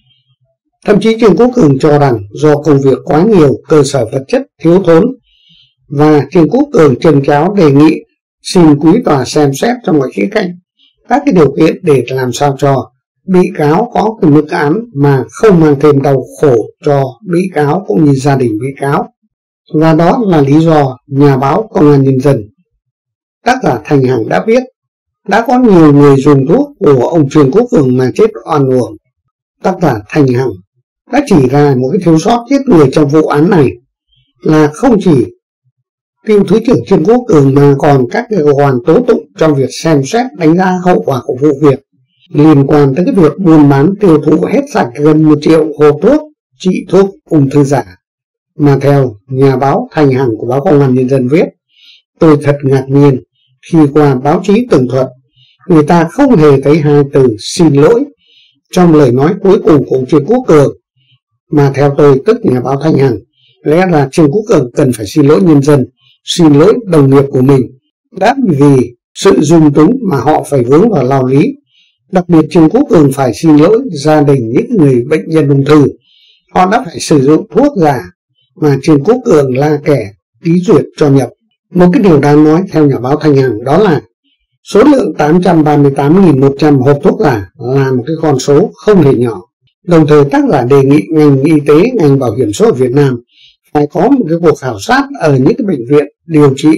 Speaker 1: Thậm chí Trương Quốc Cường cho rằng do công việc quá nhiều, cơ sở vật chất thiếu thốn, và Trương Quốc Cường trần tráo đề nghị xin quý tòa xem xét trong mọi khía cạnh các cái điều kiện để làm sao cho bị cáo có cái mức án mà không mang thêm đau khổ cho bị cáo cũng như gia đình bị cáo. Và đó là lý do nhà báo Công an Nhân dân, tác giả Thành Hằng đã viết, đã có nhiều người dùng thuốc của ông Trương Quốc Cường mà chết oan uổng. Tác giả Thành Hằng đã chỉ ra một cái thiếu sót giết người trong vụ án này là không chỉ cựu Thứ trưởng Trương Quốc Cường mà còn các cơ quan tố tụng trong việc xem xét đánh giá hậu quả của vụ việc liên quan tới cái việc buôn bán tiêu thụ hết sạch gần một triệu hộp thuốc trị thuốc ung thư giả. Mà theo nhà báo Thành Hằng của báo Công an Nhân dân viết, tôi thật ngạc nhiên khi qua báo chí tường thuật, người ta không hề thấy hai từ xin lỗi trong lời nói cuối cùng của Trương Quốc Cường. Mà theo tôi, tức nhà báo Thành Hằng, lẽ là Trương Quốc Cường cần phải xin lỗi nhân dân, xin lỗi đồng nghiệp của mình, đã vì sự dung túng mà họ phải vướng vào lao lý. Đặc biệt Trương Quốc Cường phải xin lỗi gia đình những người bệnh nhân ung thư. Họ đã phải sử dụng thuốc giả mà Trương Quốc Cường là kẻ ký duyệt cho nhập. Một cái điều đáng nói theo nhà báo Thành Hằng đó là số lượng tám trăm ba mươi tám nghìn một trăm hộp thuốc giả là một cái con số không hề nhỏ. Đồng thời tác giả đề nghị ngành y tế, ngành bảo hiểm xã hội Việt Nam phải có một cái cuộc khảo sát ở những cái bệnh viện điều trị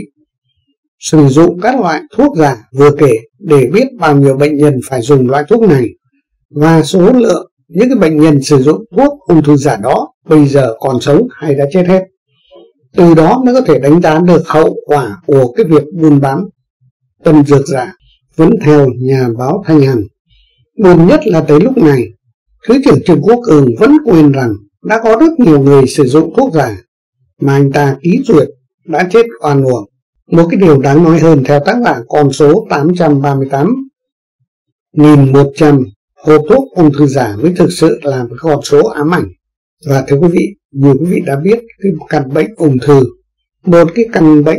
Speaker 1: sử dụng các loại thuốc giả vừa kể để biết bao nhiêu bệnh nhân phải dùng loại thuốc này và số lượng những cái bệnh nhân sử dụng thuốc ung thư giả đó bây giờ còn sống hay đã chết hết. Từ đó mới có thể đánh giá được hậu quả của cái việc buôn bán tân dược giả. Vẫn theo nhà báo Thanh Hằng, buồn nhất là tới lúc này Thứ trưởng Trương Quốc Cường vẫn quên rằng đã có rất nhiều người sử dụng thuốc giả mà anh ta ký duyệt đã chết oan uổng. Một cái điều đáng nói hơn theo tác giả, con số tám trăm ba mươi tám nghìn một trăm hộp thuốc ung thư giả mới thực sự là một con số ám ảnh. Và thưa quý vị, như quý vị đã biết, cái căn bệnh ung thư, một cái căn bệnh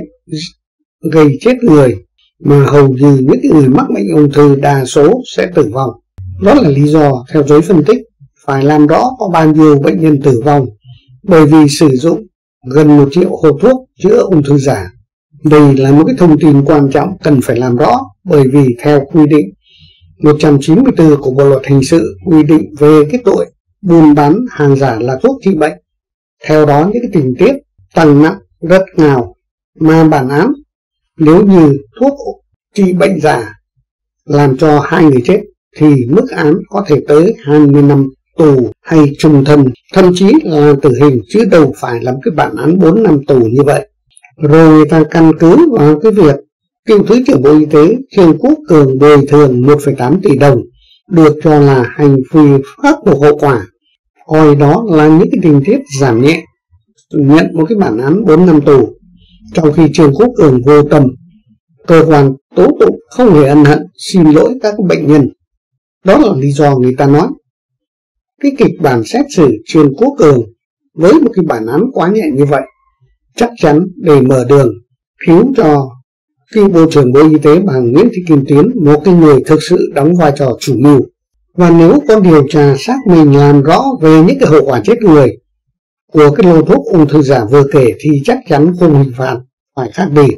Speaker 1: gây chết người mà hầu như những người mắc bệnh ung thư đa số sẽ tử vong. Đó là lý do theo giới phân tích phải làm rõ có bao nhiêu bệnh nhân tử vong bởi vì sử dụng gần một triệu hộp thuốc chữa ung thư giả. Đây là một cái thông tin quan trọng cần phải làm rõ, bởi vì theo quy định một trăm chín mươi tư của Bộ luật hình sự quy định về cái tội buôn bán hàng giả là thuốc trị bệnh. Theo đó những cái tình tiết tăng nặng rất cao, mà bản án nếu như thuốc trị bệnh giả làm cho hai người chết thì mức án có thể tới hai mươi năm tù hay chung thân, thậm chí là tử hình, chứ đâu phải là cái bản án bốn năm tù như vậy. Rồi người ta căn cứ vào cái việc cựu Thứ trưởng Bộ Y tế Trương Quốc Cường bồi thường một phẩy tám tỷ đồng được cho là hành vi khắc phục hậu quả, coi đó là những cái tình tiết giảm nhẹ, nhận một cái bản án bốn năm tù, trong khi Trương Quốc Cường vô tâm, cơ quan tố tụng không hề ân hận xin lỗi các bệnh nhân. Đó là lý do người ta nói cái kịch bản xét xử Trương Quốc Cường với một cái bản án quá nhẹ như vậy chắc chắn để mở đường cứu cho khi Bộ trưởng Bộ Y tế bà Nguyễn Thị Kim Tiến, một cái người thực sự đóng vai trò chủ mưu. Và nếu có điều tra xác minh làm rõ về những cái hậu quả chết người của cái lô thuốc ung thư giả vừa kể thì chắc chắn khung hình phạt phải khác đi.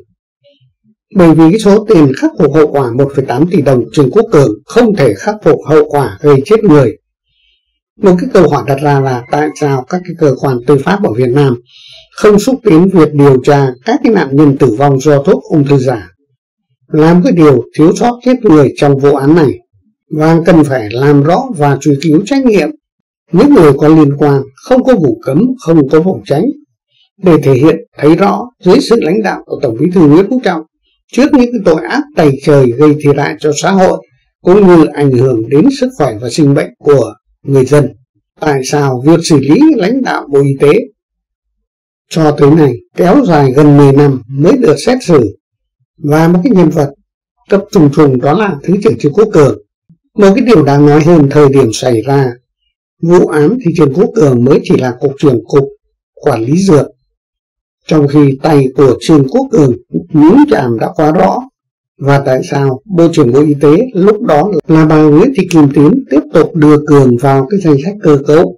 Speaker 1: Bởi vì cái số tiền khắc phục hậu quả một phẩy tám tỷ đồng Trương Quốc Cường không thể khắc phục hậu quả gây chết người. Một cái câu hỏi đặt ra là tại sao các cái cơ quan tư pháp ở Việt Nam không xúc tiến việc điều tra các cái nạn nhân tử vong do thuốc ung thư giả, làm cái điều thiếu sót chết người trong vụ án này, và cần phải làm rõ và truy cứu trách nhiệm những người có liên quan, không có vụ cấm, không có vụ tránh, để thể hiện thấy rõ dưới sự lãnh đạo của Tổng Bí thư Nguyễn Phú Trọng trước những cái tội ác tày trời gây thiệt hại cho xã hội cũng như ảnh hưởng đến sức khỏe và sinh mệnh của người dân. Tại sao việc xử lý lãnh đạo Bộ Y tế cho tới này kéo dài gần mười năm mới được xét xử, và một cái nhân vật cấp trùng trùng đó là Thứ trưởng Trương Quốc Cường. Một cái điều đáng nói hơn, thời điểm xảy ra vụ án thì Trương Quốc Cường mới chỉ là cục trưởng cục quản lý dược, trong khi tay của Trương Quốc Cường nhúng chàm đã quá rõ. Và tại sao Bộ trưởng Bộ Y tế lúc đó là bà Nguyễn Thị Kim Tiến tiếp tục đưa Cường vào cái danh sách cơ cấu,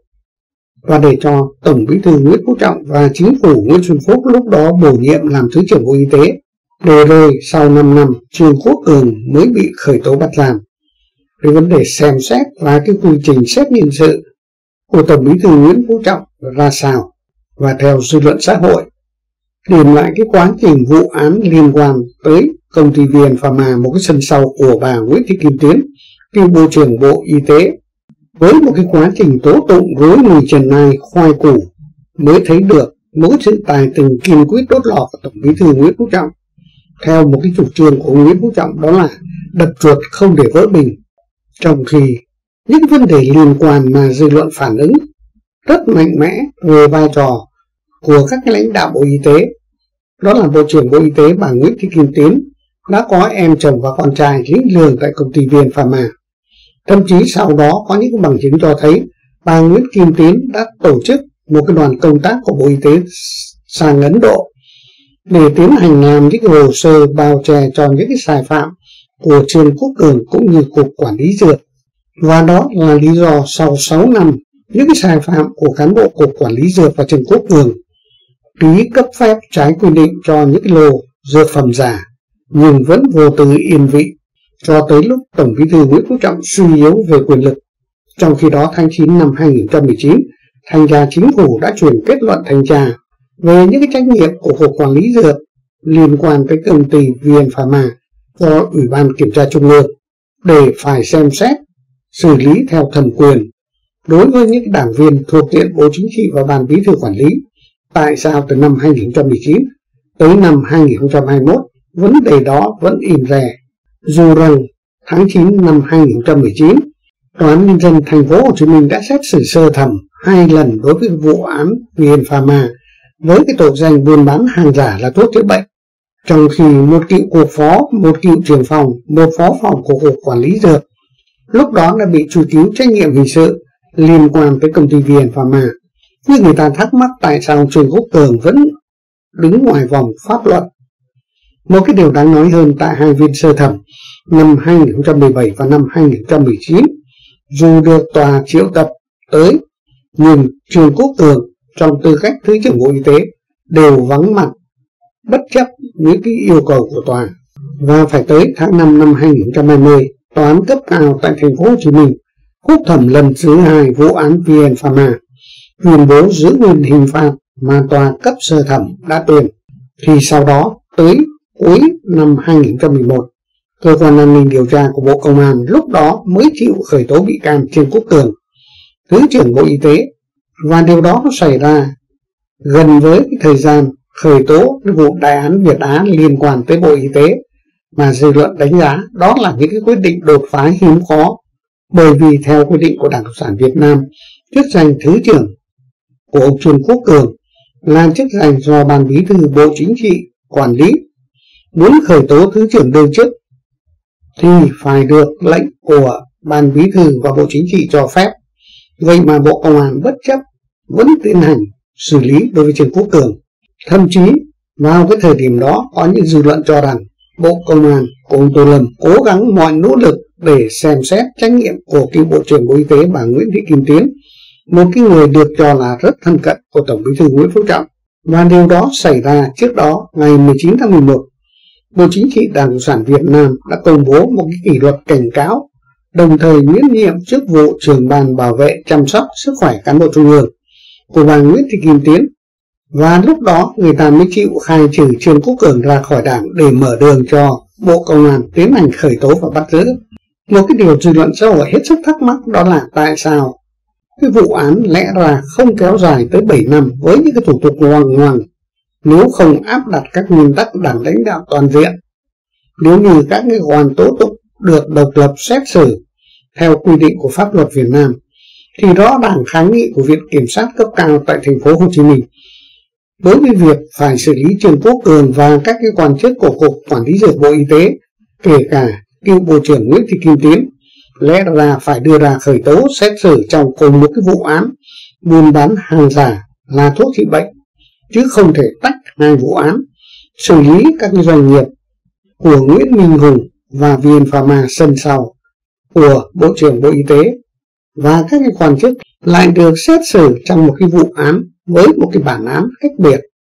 Speaker 1: và để cho Tổng Bí thư Nguyễn Phú Trọng và Chính phủ Nguyễn Xuân Phúc lúc đó bổ nhiệm làm Thứ trưởng Bộ Y tế, để rồi sau năm năm Trương Quốc Cường mới bị khởi tố bắt giam. Cái vấn đề xem xét và cái quy trình xét nhân sự của Tổng Bí thư Nguyễn Phú Trọng ra sao, và theo dư luận xã hội, điểm lại cái quá trình vụ án liên quan tới công ty vê en Pharma, một cái sân sau của bà Nguyễn Thị Kim Tiến, cựu Bộ trưởng Bộ Y tế, với một cái quá trình tố tụng rối mùi trần ai khoai củ, mới thấy được mỗi sự tài tình kiên quyết đốt lò của Tổng Bí thư Nguyễn Phú Trọng theo một cái chủ trương của Nguyễn Phú Trọng, đó là đập chuột không để vỡ bình. Trong khi những vấn đề liên quan mà dư luận phản ứng rất mạnh mẽ về vai trò của các cái lãnh đạo Bộ Y tế, đó là Bộ trưởng Bộ Y tế bà Nguyễn Thị Kim Tiến đã có em chồng và con trai lĩnh lương tại công ty vê en Pharma. Thậm chí sau đó có những bằng chứng cho thấy bà Nguyễn Kim Tiến đã tổ chức một cái đoàn công tác của Bộ Y tế sang Ấn Độ để tiến hành làm những hồ sơ bao che cho những cái sai phạm của Trương Quốc Cường cũng như Cục Quản lý Dược. Và đó là lý do sau sáu năm những cái sai phạm của cán bộ Cục Quản lý Dược và Trương Quốc Cường ký cấp phép trái quy định cho những cái lô dược phẩm giả, nhưng vẫn vô tư yên vị cho tới lúc Tổng Bí thư Nguyễn Phú Trọng suy yếu về quyền lực. Trong khi đó, tháng chín năm hai nghìn không trăm mười chín, Thanh tra Chính phủ đã chuyển kết luận thanh tra về những cái trách nhiệm của Cục Quản lý Dược liên quan tới công ty vê en Pharma cho Ủy ban Kiểm tra Trung ương để phải xem xét xử lý theo thẩm quyền đối với những đảng viên thuộc diện Bộ Chính trị và Ban Bí thư quản lý. Tại sao từ năm hai nghìn không trăm mười chín tới năm hai nghìn không trăm hai mươi mốt vấn đề đó vẫn im rè, dù rằng tháng chín năm hai nghìn không trăm mười chín, Tòa án Nhân dân Thành phố Hồ Chí Minh đã xét xử sơ thẩm hai lần đối với vụ án vê en Pharma với cái tội danh buôn bán hàng giả là thuốc chữa bệnh, trong khi một cựu cục phó, một cựu trưởng phòng, một phó phòng của Cục Quản lý Dược lúc đó đã bị truy cứu trách nhiệm hình sự liên quan tới công ty vê en Pharma. Nhưng người ta thắc mắc tại sao Trương Quốc Cường vẫn đứng ngoài vòng pháp luật. Một cái điều đáng nói hơn, tại hai phiên sơ thẩm năm hai nghìn không trăm mười bảy và năm hai nghìn không trăm mười chín, dù được tòa triệu tập tới, nhưng Trương Quốc Cường trong tư cách Thứ trưởng Bộ Y tế đều vắng mặt, bất chấp những cái yêu cầu của tòa. Và phải tới tháng năm năm hai nghìn không trăm hai mươi, tòa án cấp cao tại thành phố Hồ Chí Minh phúc thẩm lần thứ hai vụ án vê en Pharma tuyên bố giữ nguyên hình phạt mà tòa cấp sơ thẩm đã tuyên. Thì sau đó tới cuối năm hai nghìn không trăm mười một, cơ quan an ninh điều tra của Bộ Công an lúc đó mới chịu khởi tố bị can Trương Quốc Cường, Thứ trưởng Bộ Y tế, và điều đó nó xảy ra gần với cái thời gian khởi tố cái vụ đại án Việt Á liên quan tới Bộ Y tế, mà dư luận đánh giá đó là những cái quyết định đột phá hiếm có. Bởi vì theo quy định của Đảng Cộng sản Việt Nam, chức danh Thứ trưởng của ông Trương Quốc Cường là chức danh do Ban Bí thư Bộ Chính trị quản lý. Muốn khởi tố Thứ trưởng đương chức thì phải được lệnh của Ban Bí thư và Bộ Chính trị cho phép. Vậy mà Bộ Công an bất chấp vẫn tiến hành xử lý đối với Trương Quốc Cường. Thậm chí vào cái thời điểm đó có những dư luận cho rằng Bộ Công an của ông Tô Lâm cố gắng mọi nỗ lực để xem xét trách nhiệm của cựu Bộ trưởng Bộ Y tế bà Nguyễn Thị Kim Tiến, một cái người được cho là rất thân cận của Tổng Bí thư Nguyễn Phú Trọng. Và điều đó xảy ra trước đó, ngày mười chín tháng mười một, Bộ Chính trị Đảng Cộng sản Việt Nam đã công bố một cái kỷ luật cảnh cáo, đồng thời miễn nhiệm chức vụ trưởng ban bảo vệ chăm sóc sức khỏe cán bộ trung ương của bà Nguyễn Thị Kim Tiến. Và lúc đó người ta mới chịu khai trừ Trương Quốc Cường ra khỏi đảng để mở đường cho Bộ Công an tiến hành khởi tố và bắt giữ. Một cái điều dư luận xã hội hết sức thắc mắc đó là tại sao cái vụ án lẽ ra không kéo dài tới bảy năm với những cái thủ tục ngoằng ngoằng nếu không áp đặt các nguyên tắc đảng lãnh đạo toàn diện. Nếu như các cái cơ quan tố tụng được độc lập xét xử theo quy định của pháp luật Việt Nam, thì rõ ràng kháng nghị của Viện Kiểm sát cấp cao tại thành phố Hồ Chí Minh đối với việc phải xử lý Trương Quốc Cường và các cái quan chức của Cục Quản lý Dược Bộ Y tế, kể cả cựu Bộ trưởng Nguyễn Thị Kim Tiến, lẽ ra phải đưa ra khởi tố xét xử trong cùng một cái vụ án buôn bán hàng giả là thuốc trị bệnh, chứ không thể tách hai vụ án xử lý các doanh nghiệp của Nguyễn Minh Hùng và vê en Pharma sân sau của Bộ trưởng Bộ Y tế và các cái quan chức lại được xét xử trong một cái vụ án với một cái bản án cách biệt.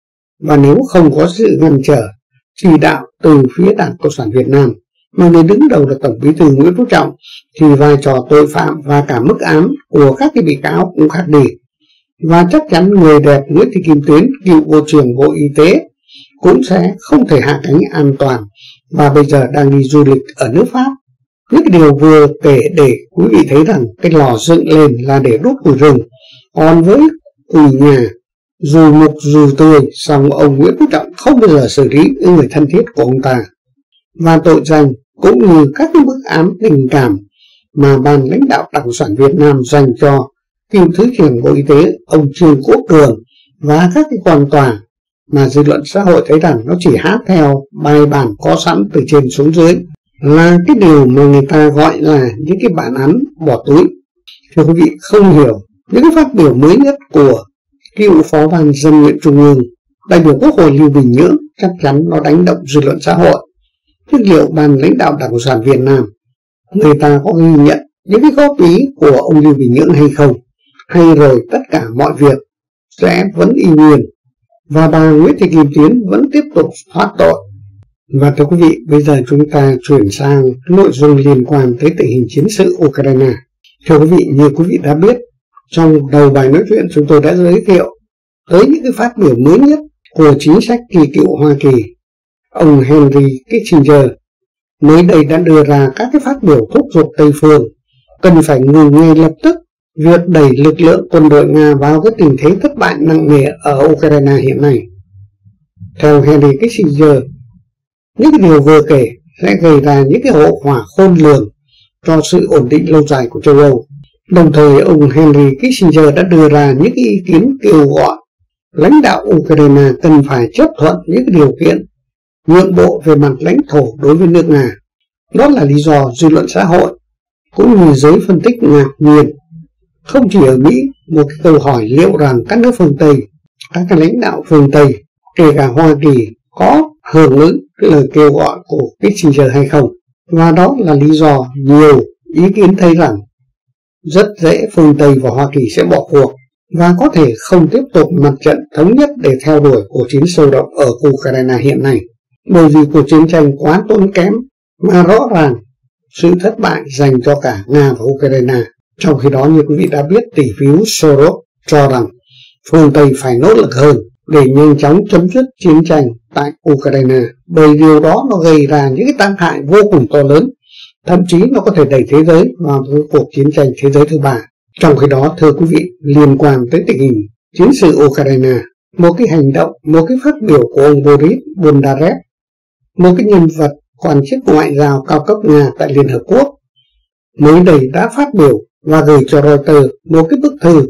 Speaker 1: Và nếu không có sự ngăn trở chỉ đạo từ phía Đảng Cộng sản Việt Nam, mà người đứng đầu là Tổng Bí thư Nguyễn Phú Trọng, thì vai trò tội phạm và cả mức án của các cái bị cáo cũng khác đi. Và chắc chắn người đẹp Nguyễn Thị Kim Tuyến, cựu Bộ trưởng Bộ Y tế, cũng sẽ không thể hạ cánh an toàn và bây giờ đang đi du lịch ở nước Pháp. Những cái điều vừa kể để quý vị thấy rằng cái lò dựng lên là để đốt củi rừng, còn với củi nhà dù mục dù tươi, song ông Nguyễn Phú Trọng không bao giờ xử lý những người thân thiết của ông ta. Và tội danh cũng như các cái bức án tình cảm mà ban lãnh đạo Đảng Cộng sản Việt Nam dành cho cựu Thứ trưởng Bộ Y tế ông Trương Quốc Cường và các cái quan tòa, mà dư luận xã hội thấy rằng nó chỉ hát theo bài bản có sẵn từ trên xuống dưới, là cái điều mà người ta gọi là những cái bản án bỏ túi. Thưa quý vị, không hiểu những cái phát biểu mới nhất của cựu Phó Ban Dân nguyện Trung ương, đại biểu Quốc hội Lưu Bình Nhưỡng, chắc chắn nó đánh động dư luận xã hội. Thế liệu ban lãnh đạo Đảng Cộng sản Việt Nam người ta có ghi nhận những cái góp ý của ông Lưu Bình Nhưỡng hay không? Hay rồi tất cả mọi việc sẽ vẫn y nguyên và bà Nguyễn Thị Kim Tuyến vẫn tiếp tục thoát tội? Và thưa quý vị, bây giờ chúng ta chuyển sang nội dung liên quan tới tình hình chiến sự Ukraine. Thưa quý vị, như quý vị đã biết, trong đầu bài nói chuyện chúng tôi đã giới thiệu tới những cái phát biểu mới nhất của chính sách kỳ cựu Hoa Kỳ. Ông Henry Kissinger mới đây đã đưa ra các cái phát biểu thúc giục Tây phương cần phải ngừng ngay lập tức việc đẩy lực lượng quân đội Nga vào cái tình thế thất bại nặng nề ở Ukraine hiện nay. Theo Henry Kissinger, những cái điều vừa kể sẽ gây ra những cái hậu quả khôn lường cho sự ổn định lâu dài của châu Âu. Đồng thời, ông Henry Kissinger đã đưa ra những ý kiến kêu gọi lãnh đạo Ukraine cần phải chấp thuận những điều kiện nhượng bộ về mặt lãnh thổ đối với nước Nga. Đó là lý do dư luận xã hội cũng như giới phân tích ngạc nhiên. Không chỉ ở Mỹ, một cái câu hỏi liệu rằng các nước phương Tây, các cái lãnh đạo phương Tây, kể cả Hoa Kỳ, có hưởng ứng cái lời kêu gọi của Kissinger hay không. Và đó là lý do nhiều ý kiến thấy rằng rất dễ phương Tây và Hoa Kỳ sẽ bỏ cuộc và có thể không tiếp tục mặt trận thống nhất để theo đuổi cuộc chiến sâu rộng ở Ukraine hiện nay, bởi vì cuộc chiến tranh quá tốn kém mà rõ ràng sự thất bại dành cho cả Nga và Ukraine. Trong khi đó, như quý vị đã biết, tỷ phú Soros cho rằng phương Tây phải nỗ lực hơn để nhanh chóng chấm dứt chiến tranh tại Ukraine, bởi điều đó nó gây ra những cái tác hại vô cùng to lớn, thậm chí nó có thể đẩy thế giới vào một cuộc chiến tranh thế giới thứ ba. Trong khi đó, thưa quý vị, liên quan tới tình hình chiến sự Ukraine, một cái hành động, một cái phát biểu của ông Boris Bondarev, một cái nhân vật quan chức ngoại giao cao cấp Nga tại Liên Hợp Quốc, mới đây đã phát biểu và gửi cho Reuters một cái bức thư.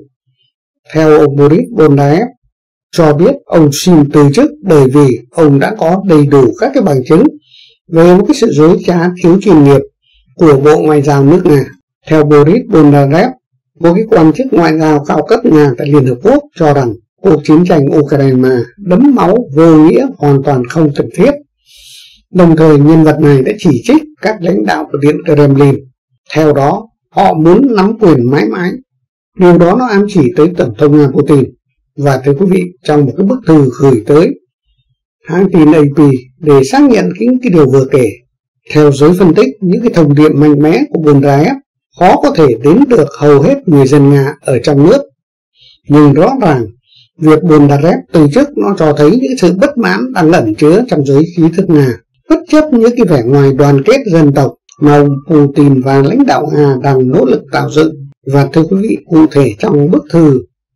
Speaker 1: Theo ông Boris Bondarev cho biết ông xin từ chức bởi vì ông đã có đầy đủ các cái bằng chứng về một cái sự dối trá thiếu chuyên nghiệp của Bộ Ngoại giao nước Nga. Theo Boris Bondarev, một cái quan chức ngoại giao cao cấp Nga tại Liên Hợp Quốc cho rằng cuộc chiến tranh Ukraine đẫm máu, vô nghĩa, hoàn toàn không cần thiết. Đồng thời, nhân vật này đã chỉ trích các lãnh đạo của Điện Kremlin. Theo đó, họ muốn nắm quyền mãi mãi. Điều đó nó ám chỉ tới Tổng thống Nga Putin. Và thưa quý vị, trong một cái bức thư gửi tới hãng tin a pê để xác nhận những cái điều vừa kể, theo giới phân tích, những cái thông điệp mạnh mẽ của Bondarev khó có thể đến được hầu hết người dân Nga ở trong nước. Nhưng rõ ràng, việc Bondarev từ chức nó cho thấy những sự bất mãn đang ẩn chứa trong giới trí thức Nga, bất chấp những cái vẻ ngoài đoàn kết dân tộc mà ông Putin và lãnh đạo Nga đang nỗ lực tạo dựng. Và thưa quý vị, cụ thể trong bức thư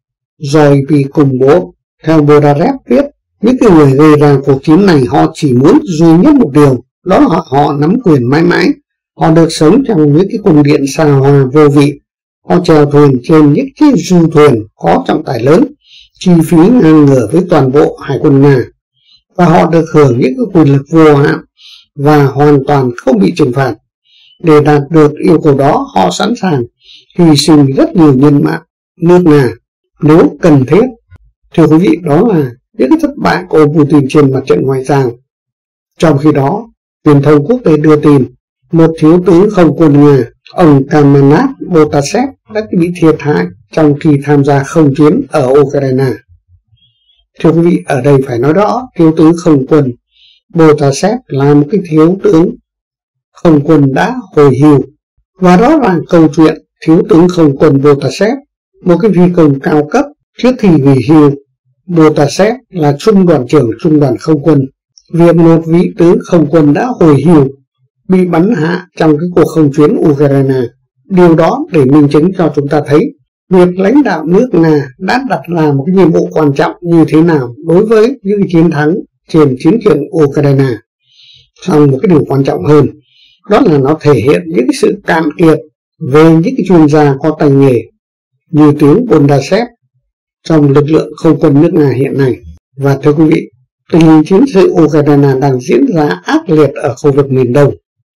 Speaker 1: rồi bị cùng bố, theo Bondarev viết, những cái người gây ra cuộc chiến này họ chỉ muốn duy nhất một điều, đó là họ, họ nắm quyền mãi mãi. Họ được sống trong những cái cung điện xa hoa vô vị. Họ chèo thuyền trên những chiếc du thuyền có trọng tải lớn, chi phí ngang ngửa với toàn bộ hải quân Nga. Và họ được hưởng những cái quyền lực vô hạn và hoàn toàn không bị trừng phạt. Để đạt được yêu cầu đó, họ sẵn sàng hy sinh rất nhiều nhân mạng nước Nga nếu cần thiết. Thưa quý vị, đó là những cái thất bại của ông Putin trên mặt trận ngoại giao. Trong khi đó, truyền thông quốc tế đưa tin một thiếu tướng không quân Nga, ông Kamanat Botasev đã bị thiệt hại trong khi tham gia không chiến ở Ukraine. Thưa quý vị, ở đây phải nói rõ, thiếu tướng không quân Botasev là một cái thiếu tướng không quân đã hồi hưu. Và đó là câu chuyện thiếu tướng không quân Botasev, một cái phi công cao cấp trước khi nghỉ hưu. Botasev là trung đoàn trưởng trung đoàn không quân. Việc một vị tướng không quân đã hồi hưu bị bắn hạ trong cái cuộc không chiến Ukraine, điều đó để minh chứng cho chúng ta thấy việc lãnh đạo nước Nga đã đặt ra một cái nhiệm vụ quan trọng như thế nào đối với những chiến thắng trên chiến trường Ukraine. Xong một cái điều quan trọng hơn, đó là nó thể hiện những cái sự cạn kiệt về những cái chuyên gia có tay nghề như tướng Bondarev trong lực lượng không quân nước Nga hiện nay. Và thưa quý vị, tình hình chiến sự Ukraine đang diễn ra ác liệt ở khu vực miền Đông,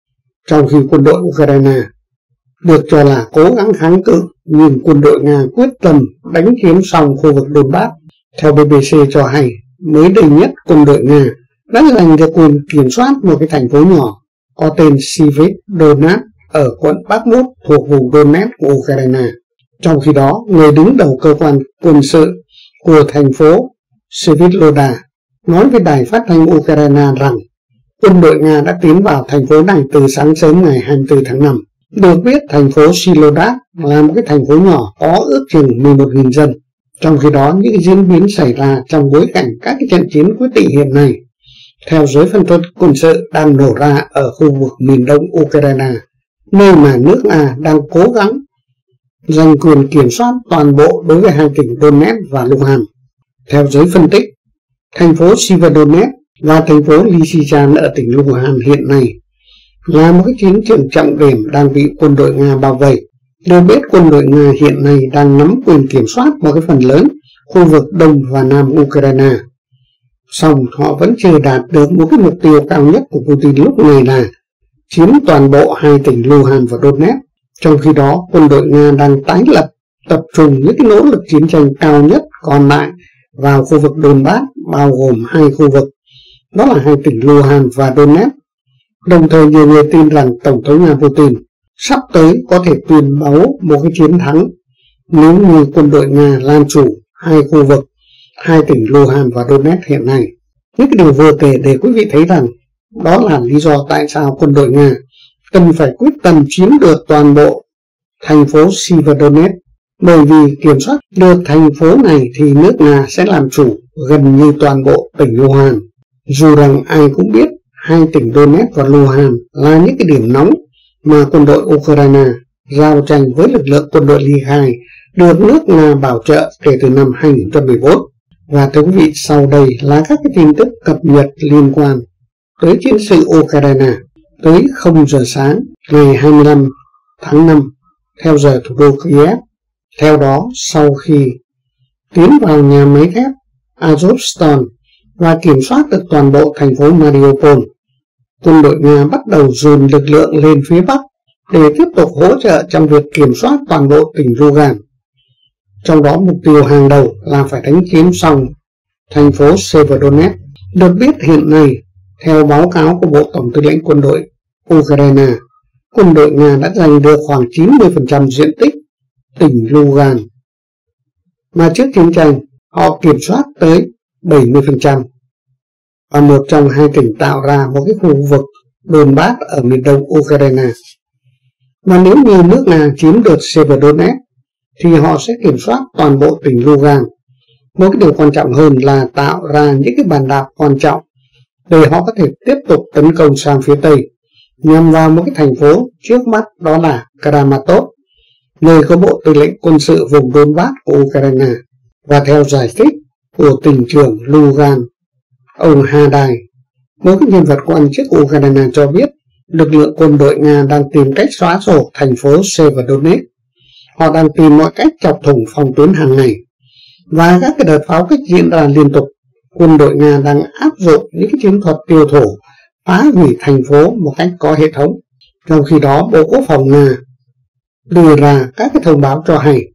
Speaker 1: trong khi quân đội Ukraine được cho là cố gắng kháng cự, nhưng quân đội Nga quyết tâm đánh chiếm xong khu vực Donbass. Theo bê bê xê cho hay, mới đây nhất quân đội Nga đã giành được quyền kiểm soát một cái thành phố nhỏ có tên Svitlodarsk ở quận Bakhmut thuộc vùng Donetsk của Ukraine. Trong khi đó, người đứng đầu cơ quan quân sự của thành phố Svitlodarsk nói với đài phát thanh Ukraine rằng quân đội Nga đã tiến vào thành phố này từ sáng sớm ngày hai mươi tư tháng năm. Được biết, thành phố Svitlodarsk là một cái thành phố nhỏ có ước chừng mười một nghìn dân. Trong khi đó, những diễn biến xảy ra trong bối cảnh các cái trận chiến quyết định hiện nay, theo giới phân tích quân sự, đang nổ ra ở khu vực miền đông Ukraine, nơi mà nước Nga đang cố gắng giành quyền kiểm soát toàn bộ đối với hai tỉnh Donetsk và Luhansk. Theo giới phân tích, thành phố Severodonetsk và thành phố Lysychansk ở tỉnh Luhansk hiện nay là một cái chiến trường trọng điểm đang bị quân đội Nga bao vây. Được biết, quân đội Nga hiện nay đang nắm quyền kiểm soát một cái phần lớn khu vực Đông và Nam Ukraine. Song họ vẫn chưa đạt được một cái mục tiêu cao nhất của Putin lúc này là chiếm toàn bộ hai tỉnh Luhansk và Donetsk. Trong khi đó, quân đội Nga đang tái lập, tập trung những cái nỗ lực chiến tranh cao nhất còn lại vào khu vực Donbass, bao gồm hai khu vực, đó là hai tỉnh Luhansk và Donetsk. Đồng thời nhiều người tin rằng Tổng thống Nga Putin sắp tới có thể tuyên bố một cái chiến thắng nếu như quân đội Nga làm chủ hai khu vực, hai tỉnh Luhansk và Donetsk hiện nay. Những cái điều vừa kể để quý vị thấy rằng đó là lý do tại sao quân đội Nga cần phải quyết tâm chiếm được toàn bộ thành phố Severodonetsk, bởi vì kiểm soát được thành phố này thì nước Nga sẽ làm chủ gần như toàn bộ tỉnh Luhansk. Dù rằng ai cũng biết hai tỉnh Donetsk và Luhansk là những cái điểm nóng mà quân đội Ukraine giao tranh với lực lượng quân đội ly khai được nước Nga bảo trợ kể từ năm hai nghìn không trăm mười bốn. Và thưa quý vị, sau đây là các cái tin tức cập nhật liên quan tới chiến sự Ukraine tới không giờ sáng ngày hai mươi lăm tháng năm theo giờ thủ đô Kiev. Theo đó, sau khi tiến vào nhà máy thép Azovstal và kiểm soát được toàn bộ thành phố Mariupol, quân đội Nga bắt đầu dồn lực lượng lên phía Bắc để tiếp tục hỗ trợ trong việc kiểm soát toàn bộ tỉnh Lugansk. Trong đó mục tiêu hàng đầu là phải đánh chiếm xong thành phố Severodonetsk. Được biết hiện nay, theo báo cáo của Bộ Tổng tư lệnh quân đội Ukraine, quân đội Nga đã giành được khoảng chín mươi phần trăm diện tích tỉnh Lugansk, mà trước chiến tranh họ kiểm soát tới bảy mươi phần trăm. Và một trong hai tỉnh tạo ra một cái khu vực Donbass ở miền đông Ukraine. Và nếu như nước Nga chiếm được Severodonetsk thì họ sẽ kiểm soát toàn bộ tỉnh Lugansk. Một cái điều quan trọng hơn là tạo ra những cái bàn đạp quan trọng để họ có thể tiếp tục tấn công sang phía Tây nhằm vào một cái thành phố trước mắt, đó là Kramatorsk, nơi có bộ tư lệnh quân sự vùng Donbass của Ukraine. Và theo giải thích của tỉnh trưởng Lugansk, ông Hadai, một cái nhân vật quan chức Ukraine, cho biết lực lượng quân đội Nga đang tìm cách xóa sổ thành phố Severodonetsk. Họ đang tìm mọi cách chọc thủng phòng tuyến hàng ngày. Và các cái đợt pháo kích diễn ra liên tục. Quân đội Nga đang áp dụng những cái chiến thuật tiêu thổ, phá hủy thành phố một cách có hệ thống. Trong khi đó, Bộ Quốc phòng Nga đưa ra các cái thông báo cho hay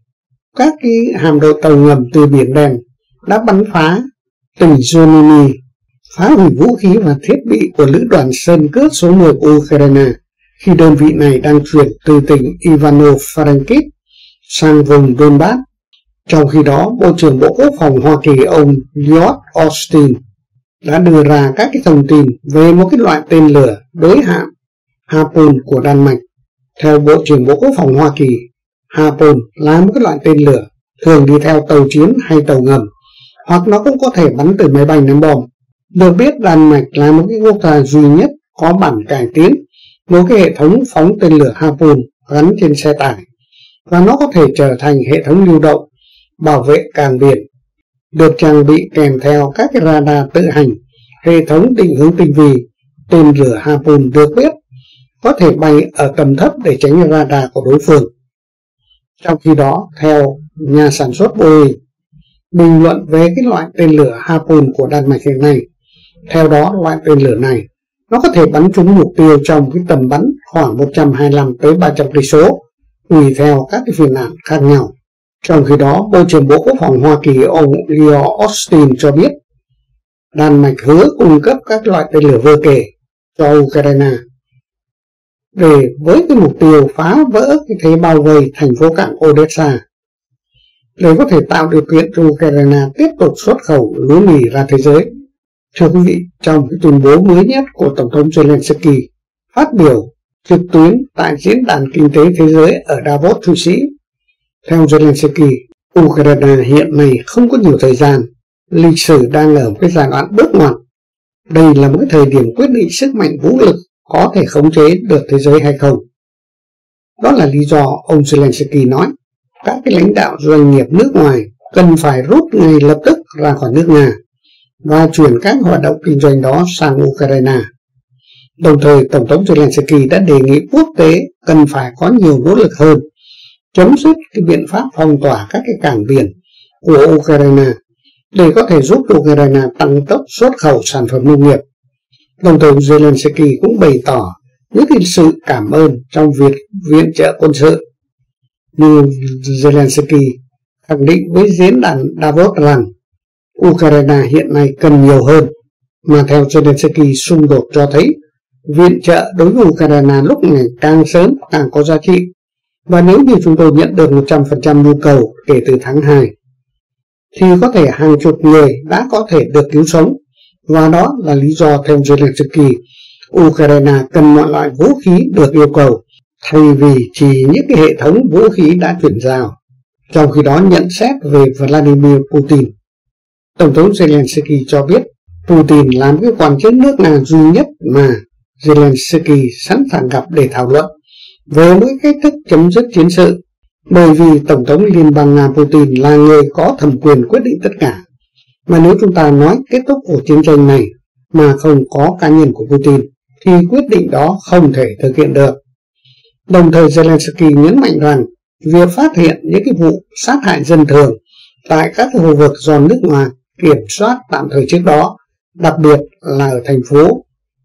Speaker 1: các cái hạm đội tàu ngầm từ Biển Đen đã bắn phá tỉnh Zonyny, phá hủy vũ khí và thiết bị của lữ đoàn Sơn Cướp số mười của Ukraine khi đơn vị này đang chuyển từ tỉnh Ivano-Frankivsk sang vùng Donbass. Trong khi đó, Bộ trưởng Bộ Quốc phòng Hoa Kỳ ông Lloyd Austin đã đưa ra các cái thông tin về một cái loại tên lửa đối hạm Harpoon của Đan Mạch. Theo Bộ trưởng Bộ Quốc phòng Hoa Kỳ, Harpoon là một cái loại tên lửa thường đi theo tàu chiến hay tàu ngầm, hoặc nó cũng có thể bắn từ máy bay ném bom. Được biết, Đan Mạch là một cái quốc gia duy nhất có bản cải tiến một cái hệ thống phóng tên lửa Harpoon gắn trên xe tải, và nó có thể trở thành hệ thống lưu động bảo vệ cảng biển, được trang bị kèm theo các cái radar tự hành, hệ thống định hướng tinh vi. Tên lửa Harpoon được biết có thể bay ở tầm thấp để tránh radar của đối phương. Trong khi đó, theo nhà sản xuất Boeing bình luận về cái loại tên lửa Harpoon của Đan Mạch hiện nay, theo đó loại tên lửa này nó có thể bắn trúng mục tiêu trong cái tầm bắn khoảng một trăm hai mươi lăm tới ba trăm cây số, tùy theo các cái phiên bản khác nhau. Trong khi đó, Bộ trưởng Bộ Quốc phòng Hoa Kỳ ông Lloyd Austin cho biết Đan Mạch hứa cung cấp các loại tên lửa vừa kể cho Ukraine để với cái mục tiêu phá vỡ cái thế bao vây thành phố cảng Odessa, để có thể tạo điều kiện cho Ukraine tiếp tục xuất khẩu lúa mì ra thế giới. Thưa quý vị, trong cái tuyên bố mới nhất của Tổng thống Zelensky phát biểu trực tuyến tại Diễn đàn Kinh tế Thế giới ở Davos, Thụy Sĩ, theo Zelensky, Ukraine hiện nay không có nhiều thời gian, lịch sử đang ở một cái giai đoạn bước ngoặt. Đây là một cái thời điểm quyết định sức mạnh vũ lực có thể khống chế được thế giới hay không. Đó là lý do ông Zelensky nói các cái lãnh đạo doanh nghiệp nước ngoài cần phải rút ngay lập tức ra khỏi nước Nga và chuyển các hoạt động kinh doanh đó sang Ukraine. Đồng thời, Tổng thống Zelensky đã đề nghị quốc tế cần phải có nhiều nỗ lực hơn, chấm dứt cái biện pháp phong tỏa các cái cảng biển của Ukraine để có thể giúp Ukraine tăng tốc xuất khẩu sản phẩm nông nghiệp. Đồng thời, Zelensky cũng bày tỏ những cái sự cảm ơn trong việc viện trợ quân sự. Nhưng Zelensky khẳng định với diễn đàn Davos rằng Ukraine hiện nay cần nhiều hơn, mà theo Zelensky, xung đột cho thấy viện trợ đối với Ukraine lúc này càng sớm càng có giá trị, và nếu như chúng tôi nhận được một trăm phần trăm nhu cầu kể từ tháng hai, thì có thể hàng chục người đã có thể được cứu sống, và đó là lý do theo Zelensky, Ukraine cần mọi loại vũ khí được yêu cầu, thay vì chỉ những cái hệ thống vũ khí đã chuyển giao. Trong khi đó, nhận xét về Vladimir Putin, Tổng thống Zelensky cho biết Putin là cái quan chức nước Nga duy nhất mà Zelensky sẵn sàng gặp để thảo luận về một cách thức chấm dứt chiến sự, bởi vì Tổng thống Liên bang Nga Putin là người có thẩm quyền quyết định tất cả. Mà nếu chúng ta nói kết thúc của chiến tranh này mà không có cá nhân của Putin, thì quyết định đó không thể thực hiện được. Đồng thời Zelensky nhấn mạnh rằng việc phát hiện những cái vụ sát hại dân thường tại các khu vực do nước ngoài kiểm soát tạm thời trước đó, đặc biệt là ở thành phố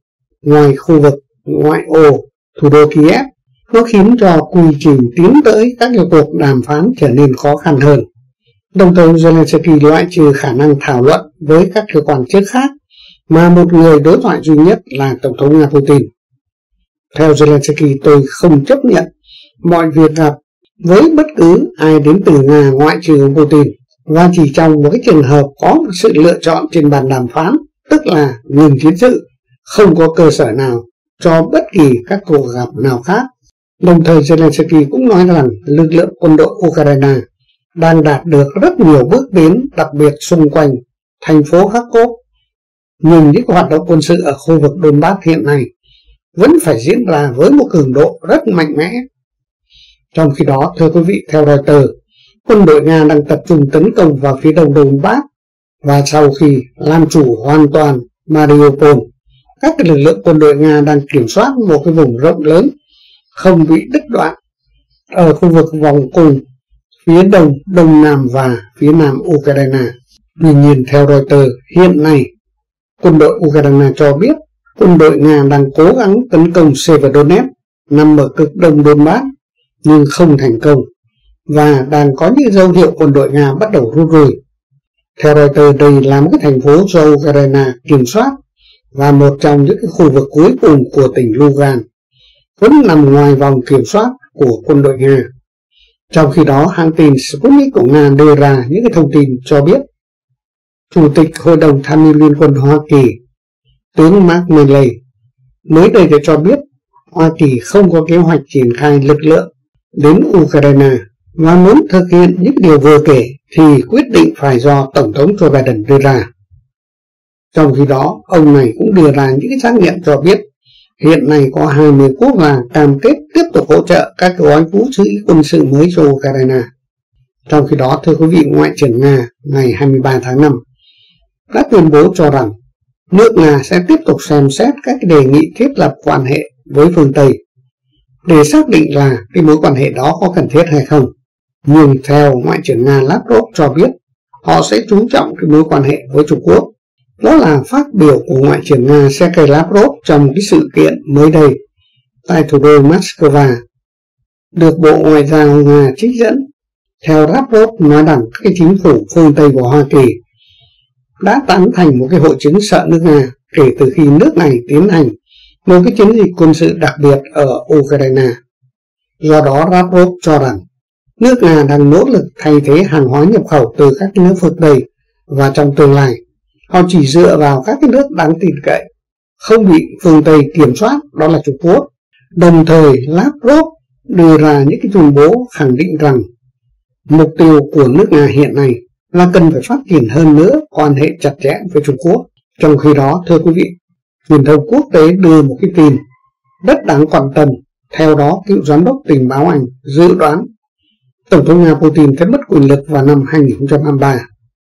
Speaker 1: ngoài khu vực ngoại ô thủ đô Kiev, nó khiến cho quy trình tiến tới các cuộc đàm phán trở nên khó khăn hơn. Đồng thời Zelensky loại trừ khả năng thảo luận với các cơ quan chức khác, mà một người đối thoại duy nhất là Tổng thống Nga Putin. Theo Zelensky, tôi không chấp nhận mọi việc gặp với bất cứ ai đến từ Nga ngoại trừ ông Putin, và chỉ trong một cái trường hợp có một sự lựa chọn trên bàn đàm phán, tức là ngừng chiến sự, không có cơ sở nào cho bất kỳ các cuộc gặp nào khác. Đồng thời Zelensky cũng nói rằng lực lượng quân đội Ukraine đang đạt được rất nhiều bước tiến, đặc biệt xung quanh thành phố Kharkov, nhưng những hoạt động quân sự ở khu vực Donbass hiện nay vẫn phải diễn ra với một cường độ rất mạnh mẽ. Trong khi đó, thưa quý vị, theo Reuters, quân đội Nga đang tập trung tấn công vào phía đông Donbass, và sau khi làm chủ hoàn toàn Mariupol, các lực lượng quân đội Nga đang kiểm soát một cái vùng rộng lớn không bị đứt đoạn ở khu vực vòng cung phía đông, đông nam và phía nam Ukraine. Tuy nhiên, theo Reuters, hiện nay quân đội Ukraine cho biết quân đội Nga đang cố gắng tấn công Severodonetsk nằm ở cực đông Donbass nhưng không thành công, và đang có những dấu hiệu quân đội Nga bắt đầu rút lui. Theo Reuters, đây là một cái thành phố do Ukraine kiểm soát và một trong những cái khu vực cuối cùng của tỉnh Lugan, vẫn nằm ngoài vòng kiểm soát của quân đội Nga. Trong khi đó, hãng tin Sputnik của Nga đưa ra những cái thông tin cho biết Chủ tịch Hội đồng Tham mưu Liên quân Hoa Kỳ, tướng Mark Milley, mới đây đã cho biết Hoa Kỳ không có kế hoạch triển khai lực lượng đến Ukraine và muốn thực hiện những điều vừa kể thì quyết định phải do Tổng thống Joe Biden đưa ra. Trong khi đó, ông này cũng đưa ra những cái xác nhận cho biết hiện nay có hai mươi quốc gia cam kết tiếp tục hỗ trợ các gói vũ khí quân sự mới cho Ukraine. Trong khi đó, thưa quý vị, Ngoại trưởng Nga ngày hai mươi ba tháng năm đã tuyên bố cho rằng nước Nga sẽ tiếp tục xem xét các đề nghị thiết lập quan hệ với phương Tây để xác định là cái mối quan hệ đó có cần thiết hay không. Nhưng theo Ngoại trưởng Nga Lavrov cho biết họ sẽ chú trọng cái mối quan hệ với Trung Quốc. Đó là phát biểu của Ngoại trưởng Nga Sergei Lavrov trong cái sự kiện mới đây tại thủ đô Moscow, được Bộ Ngoại giao Nga trích dẫn. Theo Lavrov nói rằng cái chính phủ phương Tây của Hoa Kỳ đã tán thành một cái hội chứng sợ nước Nga kể từ khi nước này tiến hành một cái chiến dịch quân sự đặc biệt ở Ukraine. Do đó, Lavrov cho rằng nước Nga đang nỗ lực thay thế hàng hóa nhập khẩu từ các nước phương Tây, và trong tương lai họ chỉ dựa vào các cái nước đáng tin cậy, không bị phương Tây kiểm soát, đó là Trung Quốc. Đồng thời, Lavrov đưa ra những cái tuyên bố khẳng định rằng mục tiêu của nước Nga hiện nay là cần phải phát triển hơn nữa quan hệ chặt chẽ với Trung Quốc. Trong khi đó, thưa quý vị, truyền thông quốc tế đưa một cái tin rất đáng quan tâm. Theo đó, cựu giám đốc tình báo Anh dự đoán Tổng thống Nga Putin sẽ mất quyền lực vào năm hai nghìn không trăm hai mươi ba.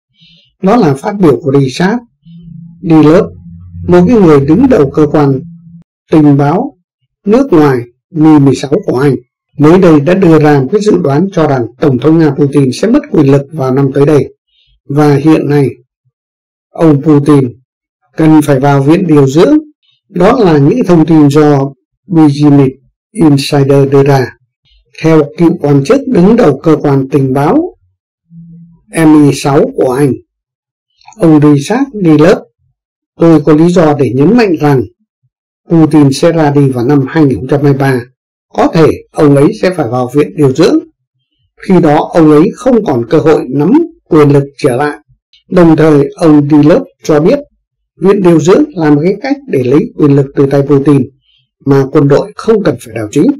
Speaker 1: Đó là phát biểu của Richard Dealov, một cái người đứng đầu cơ quan tình báo nước ngoài Mi mười sáu của Anh. Mới đây đã đưa ra một cái dự đoán cho rằng Tổng thống Nga Putin sẽ mất quyền lực vào năm tới đây. Và hiện nay, ông Putin cần phải vào viện điều dưỡng. Đó là những thông tin do Business Insider đưa ra. Theo cựu quan chức đứng đầu cơ quan tình báo M I sáu của Anh, ông Richard Dillard, tôi có lý do để nhấn mạnh rằng Putin sẽ ra đi vào năm hai nghìn không trăm hai mươi ba. Có thể ông ấy sẽ phải vào viện điều dưỡng. Khi đó ông ấy không còn cơ hội nắm quyền lực trở lại. Đồng thời ông Dillard cho biết viện điều dưỡng là một cái cách để lấy quyền lực từ tay Putin mà quân đội không cần phải đảo chính.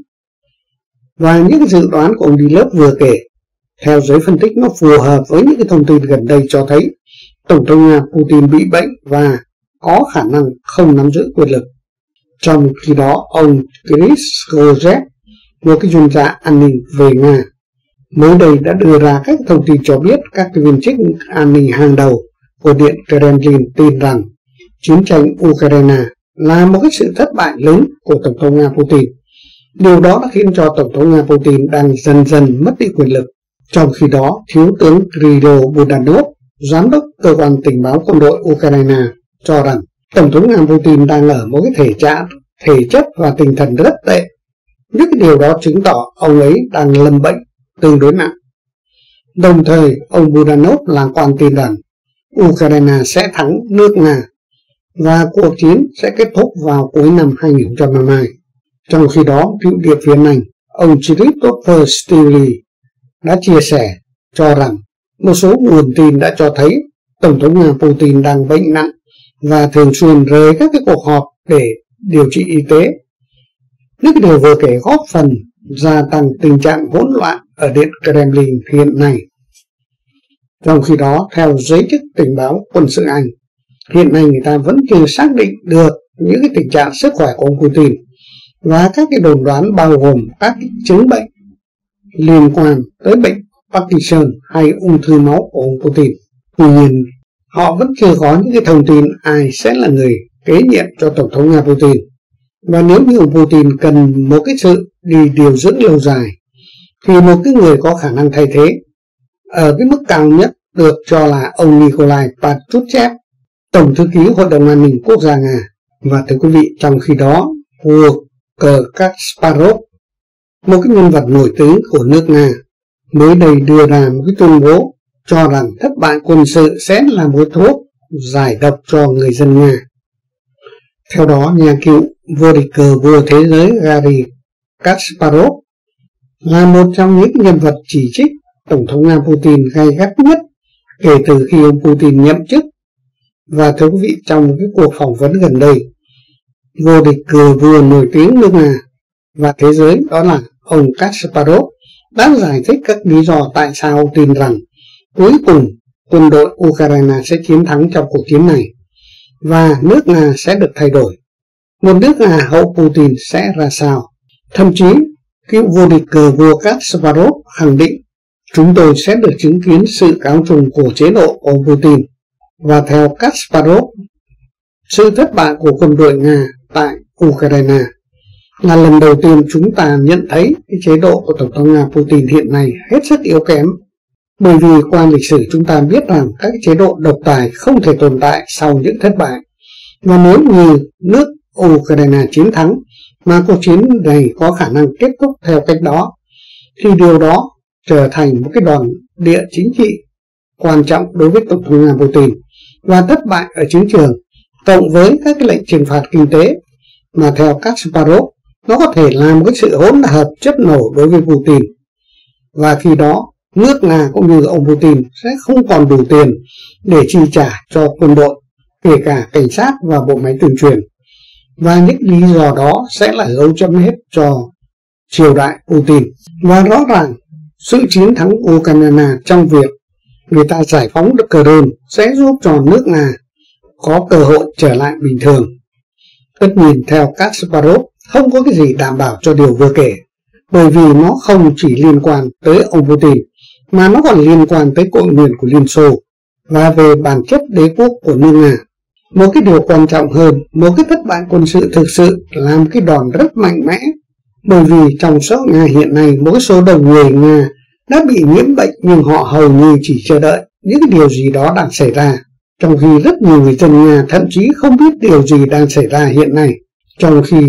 Speaker 1: Và những dự đoán của ông Dillard vừa kể, theo giới phân tích, nó phù hợp với những cái thông tin gần đây cho thấy Tổng thống Nga Putin bị bệnh và có khả năng không nắm giữ quyền lực. Trong khi đó, ông Chris Kozev, một cái chuyên gia an ninh về Nga, mới đây đã đưa ra các thông tin cho biết các viên chức an ninh hàng đầu của Điện Kremlin tin rằng chiến tranh Ukraine là một cái sự thất bại lớn của Tổng thống Nga Putin. Điều đó đã khiến cho Tổng thống Nga Putin đang dần dần mất đi quyền lực. Trong khi đó, Thiếu tướng Kirill Budanov, giám đốc cơ quan tình báo quân đội Ukraine, cho rằng Tổng thống Nga Putin đang ở một cái thể trạng, thể chất và tinh thần rất tệ. Những cái điều đó chứng tỏ ông ấy đang lâm bệnh tương đối nặng. Đồng thời, ông Budanov lạc quan tin rằng Ukraine sẽ thắng nước Nga và cuộc chiến sẽ kết thúc vào cuối năm hai nghìn không trăm hai mươi hai. Trong khi đó, cựu điệp viên Anh, ông Christopher Steele đã chia sẻ cho rằng một số nguồn tin đã cho thấy Tổng thống Nga Putin đang bệnh nặng và thường xuyên rời các cái cuộc họp để điều trị y tế. Những điều vừa kể góp phần gia tăng tình trạng hỗn loạn ở Điện Kremlin hiện nay. Trong khi đó, theo giới chức tình báo quân sự Anh, hiện nay người ta vẫn chưa xác định được những cái tình trạng sức khỏe của ông Putin, và các cái đồn đoán bao gồm các cái chứng bệnh liên quan tới bệnh Parkinson hay ung thư máu của ông Putin. Tuy nhiên, họ vẫn chưa có những cái thông tin ai sẽ là người kế nhiệm cho Tổng thống Nga Putin. Và nếu như ông Putin cần một cái sự đi điều dưỡng lâu dài, thì một cái người có khả năng thay thế ở cái mức cao nhất được cho là ông Nikolai Patrushev, Tổng thư ký Hội đồng An ninh Quốc gia Nga. Và thưa quý vị, trong khi đó, Volker Kasparov, một cái nhân vật nổi tiếng của nước Nga, mới đây đưa ra một cái tuyên bố cho rằng thất bại quân sự sẽ là một thuốc giải độc cho người dân Nga. Theo đó, nhà cựu vô địch cờ vua thế giới Garry Kasparov là một trong những nhân vật chỉ trích Tổng thống Nga Putin gay gắt nhất kể từ khi ông Putin nhậm chức. Và thưa quý vị, trong một cái cuộc phỏng vấn gần đây, vô địch cờ vua nổi tiếng nước Nga và thế giới, đó là ông Kasparov, đã giải thích các lý do tại sao ông tin rằng cuối cùng quân đội Ukraine sẽ chiến thắng trong cuộc chiến này và nước Nga sẽ được thay đổi. Một nước Nga hậu Putin sẽ ra sao? Thậm chí, cựu vô địch cờ vua Kasparov khẳng định chúng tôi sẽ được chứng kiến sự cáo trùng của chế độ của ông Putin. Và theo Kasparov, sự thất bại của quân đội Nga tại Ukraine là lần đầu tiên chúng ta nhận thấy cái chế độ của Tổng thống Nga Putin hiện nay hết sức yếu kém. Bởi vì qua lịch sử chúng ta biết rằng các chế độ độc tài không thể tồn tại sau những thất bại. Và nếu như nước Ukraine chiến thắng mà cuộc chiến này có khả năng kết thúc theo cách đó, thì điều đó trở thành một cái đòn địa chính trị quan trọng đối với Tổng thống Nga Putin. Và thất bại ở chiến trường cộng với các cái lệnh trừng phạt kinh tế mà theo Kasparov, nó có thể là một cái sự hỗn hợp chất nổ đối với Putin. Và khi đó, nước Nga cũng như ông Putin sẽ không còn đủ tiền để chi trả cho quân đội, kể cả cảnh sát và bộ máy tuyên truyền. Và những lý do đó sẽ là dấu chấm hết cho triều đại Putin. Và rõ ràng, sự chiến thắng Ukraine trong việc người ta giải phóng được Crimea sẽ giúp cho nước Nga có cơ hội trở lại bình thường. Tất nhiên, theo Kasparov, không có cái gì đảm bảo cho điều vừa kể, bởi vì nó không chỉ liên quan tới ông Putin, mà nó còn liên quan tới cội nguồn của Liên Xô và về bản chất đế quốc của nước Nga. Một cái điều quan trọng hơn, một cái thất bại quân sự thực sự là một cái đòn rất mạnh mẽ, bởi vì trong xã hội Nga hiện nay, một số đông người Nga đã bị nhiễm bệnh nhưng họ hầu như chỉ chờ đợi những cái điều gì đó đang xảy ra, trong khi rất nhiều người dân Nga thậm chí không biết điều gì đang xảy ra hiện nay. Trong khi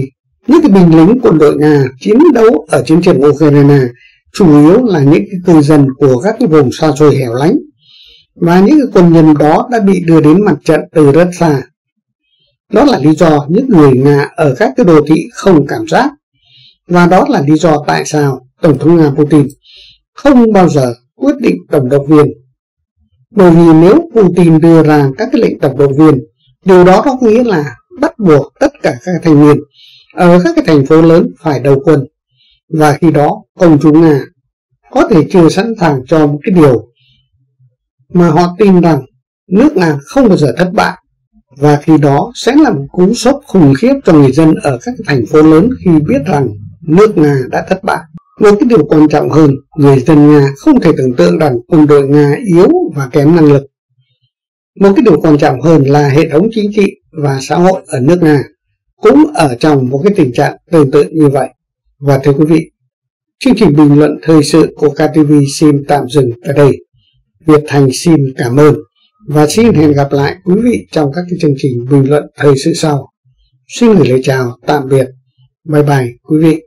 Speaker 1: Những cái binh lính quân đội Nga chiến đấu ở chiến trường Ukraine chủ yếu là những cái cư dân của các cái vùng xa xôi hẻo lánh, và những cái quân nhân đó đã bị đưa đến mặt trận từ rất xa. Đó là lý do những người Nga ở các cái đô thị không cảm giác, và đó là lý do tại sao Tổng thống Nga Putin không bao giờ quyết định tổng động viên. Bởi vì nếu Putin đưa ra các cái lệnh tổng động viên, điều đó có nghĩa là bắt buộc tất cả các thành viên ở các cái thành phố lớn phải đầu quân, và khi đó công chúng Nga có thể chưa sẵn sàng cho một cái điều mà họ tin rằng nước Nga không bao giờ thất bại, và khi đó sẽ là một cú sốc khủng khiếp cho người dân ở các thành phố lớn khi biết rằng nước Nga đã thất bại. Một cái điều quan trọng hơn, người dân Nga không thể tưởng tượng rằng quân đội Nga yếu và kém năng lực. Một cái điều quan trọng hơn là hệ thống chính trị và xã hội ở nước Nga cũng ở trong một cái tình trạng tương tự như vậy. Và thưa quý vị, chương trình bình luận thời sự của ca tê vê xin tạm dừng tại đây. Việt Thành xin cảm ơn và xin hẹn gặp lại quý vị trong các cái chương trình bình luận thời sự sau. Xin gửi lời chào tạm biệt. Bye bye quý vị.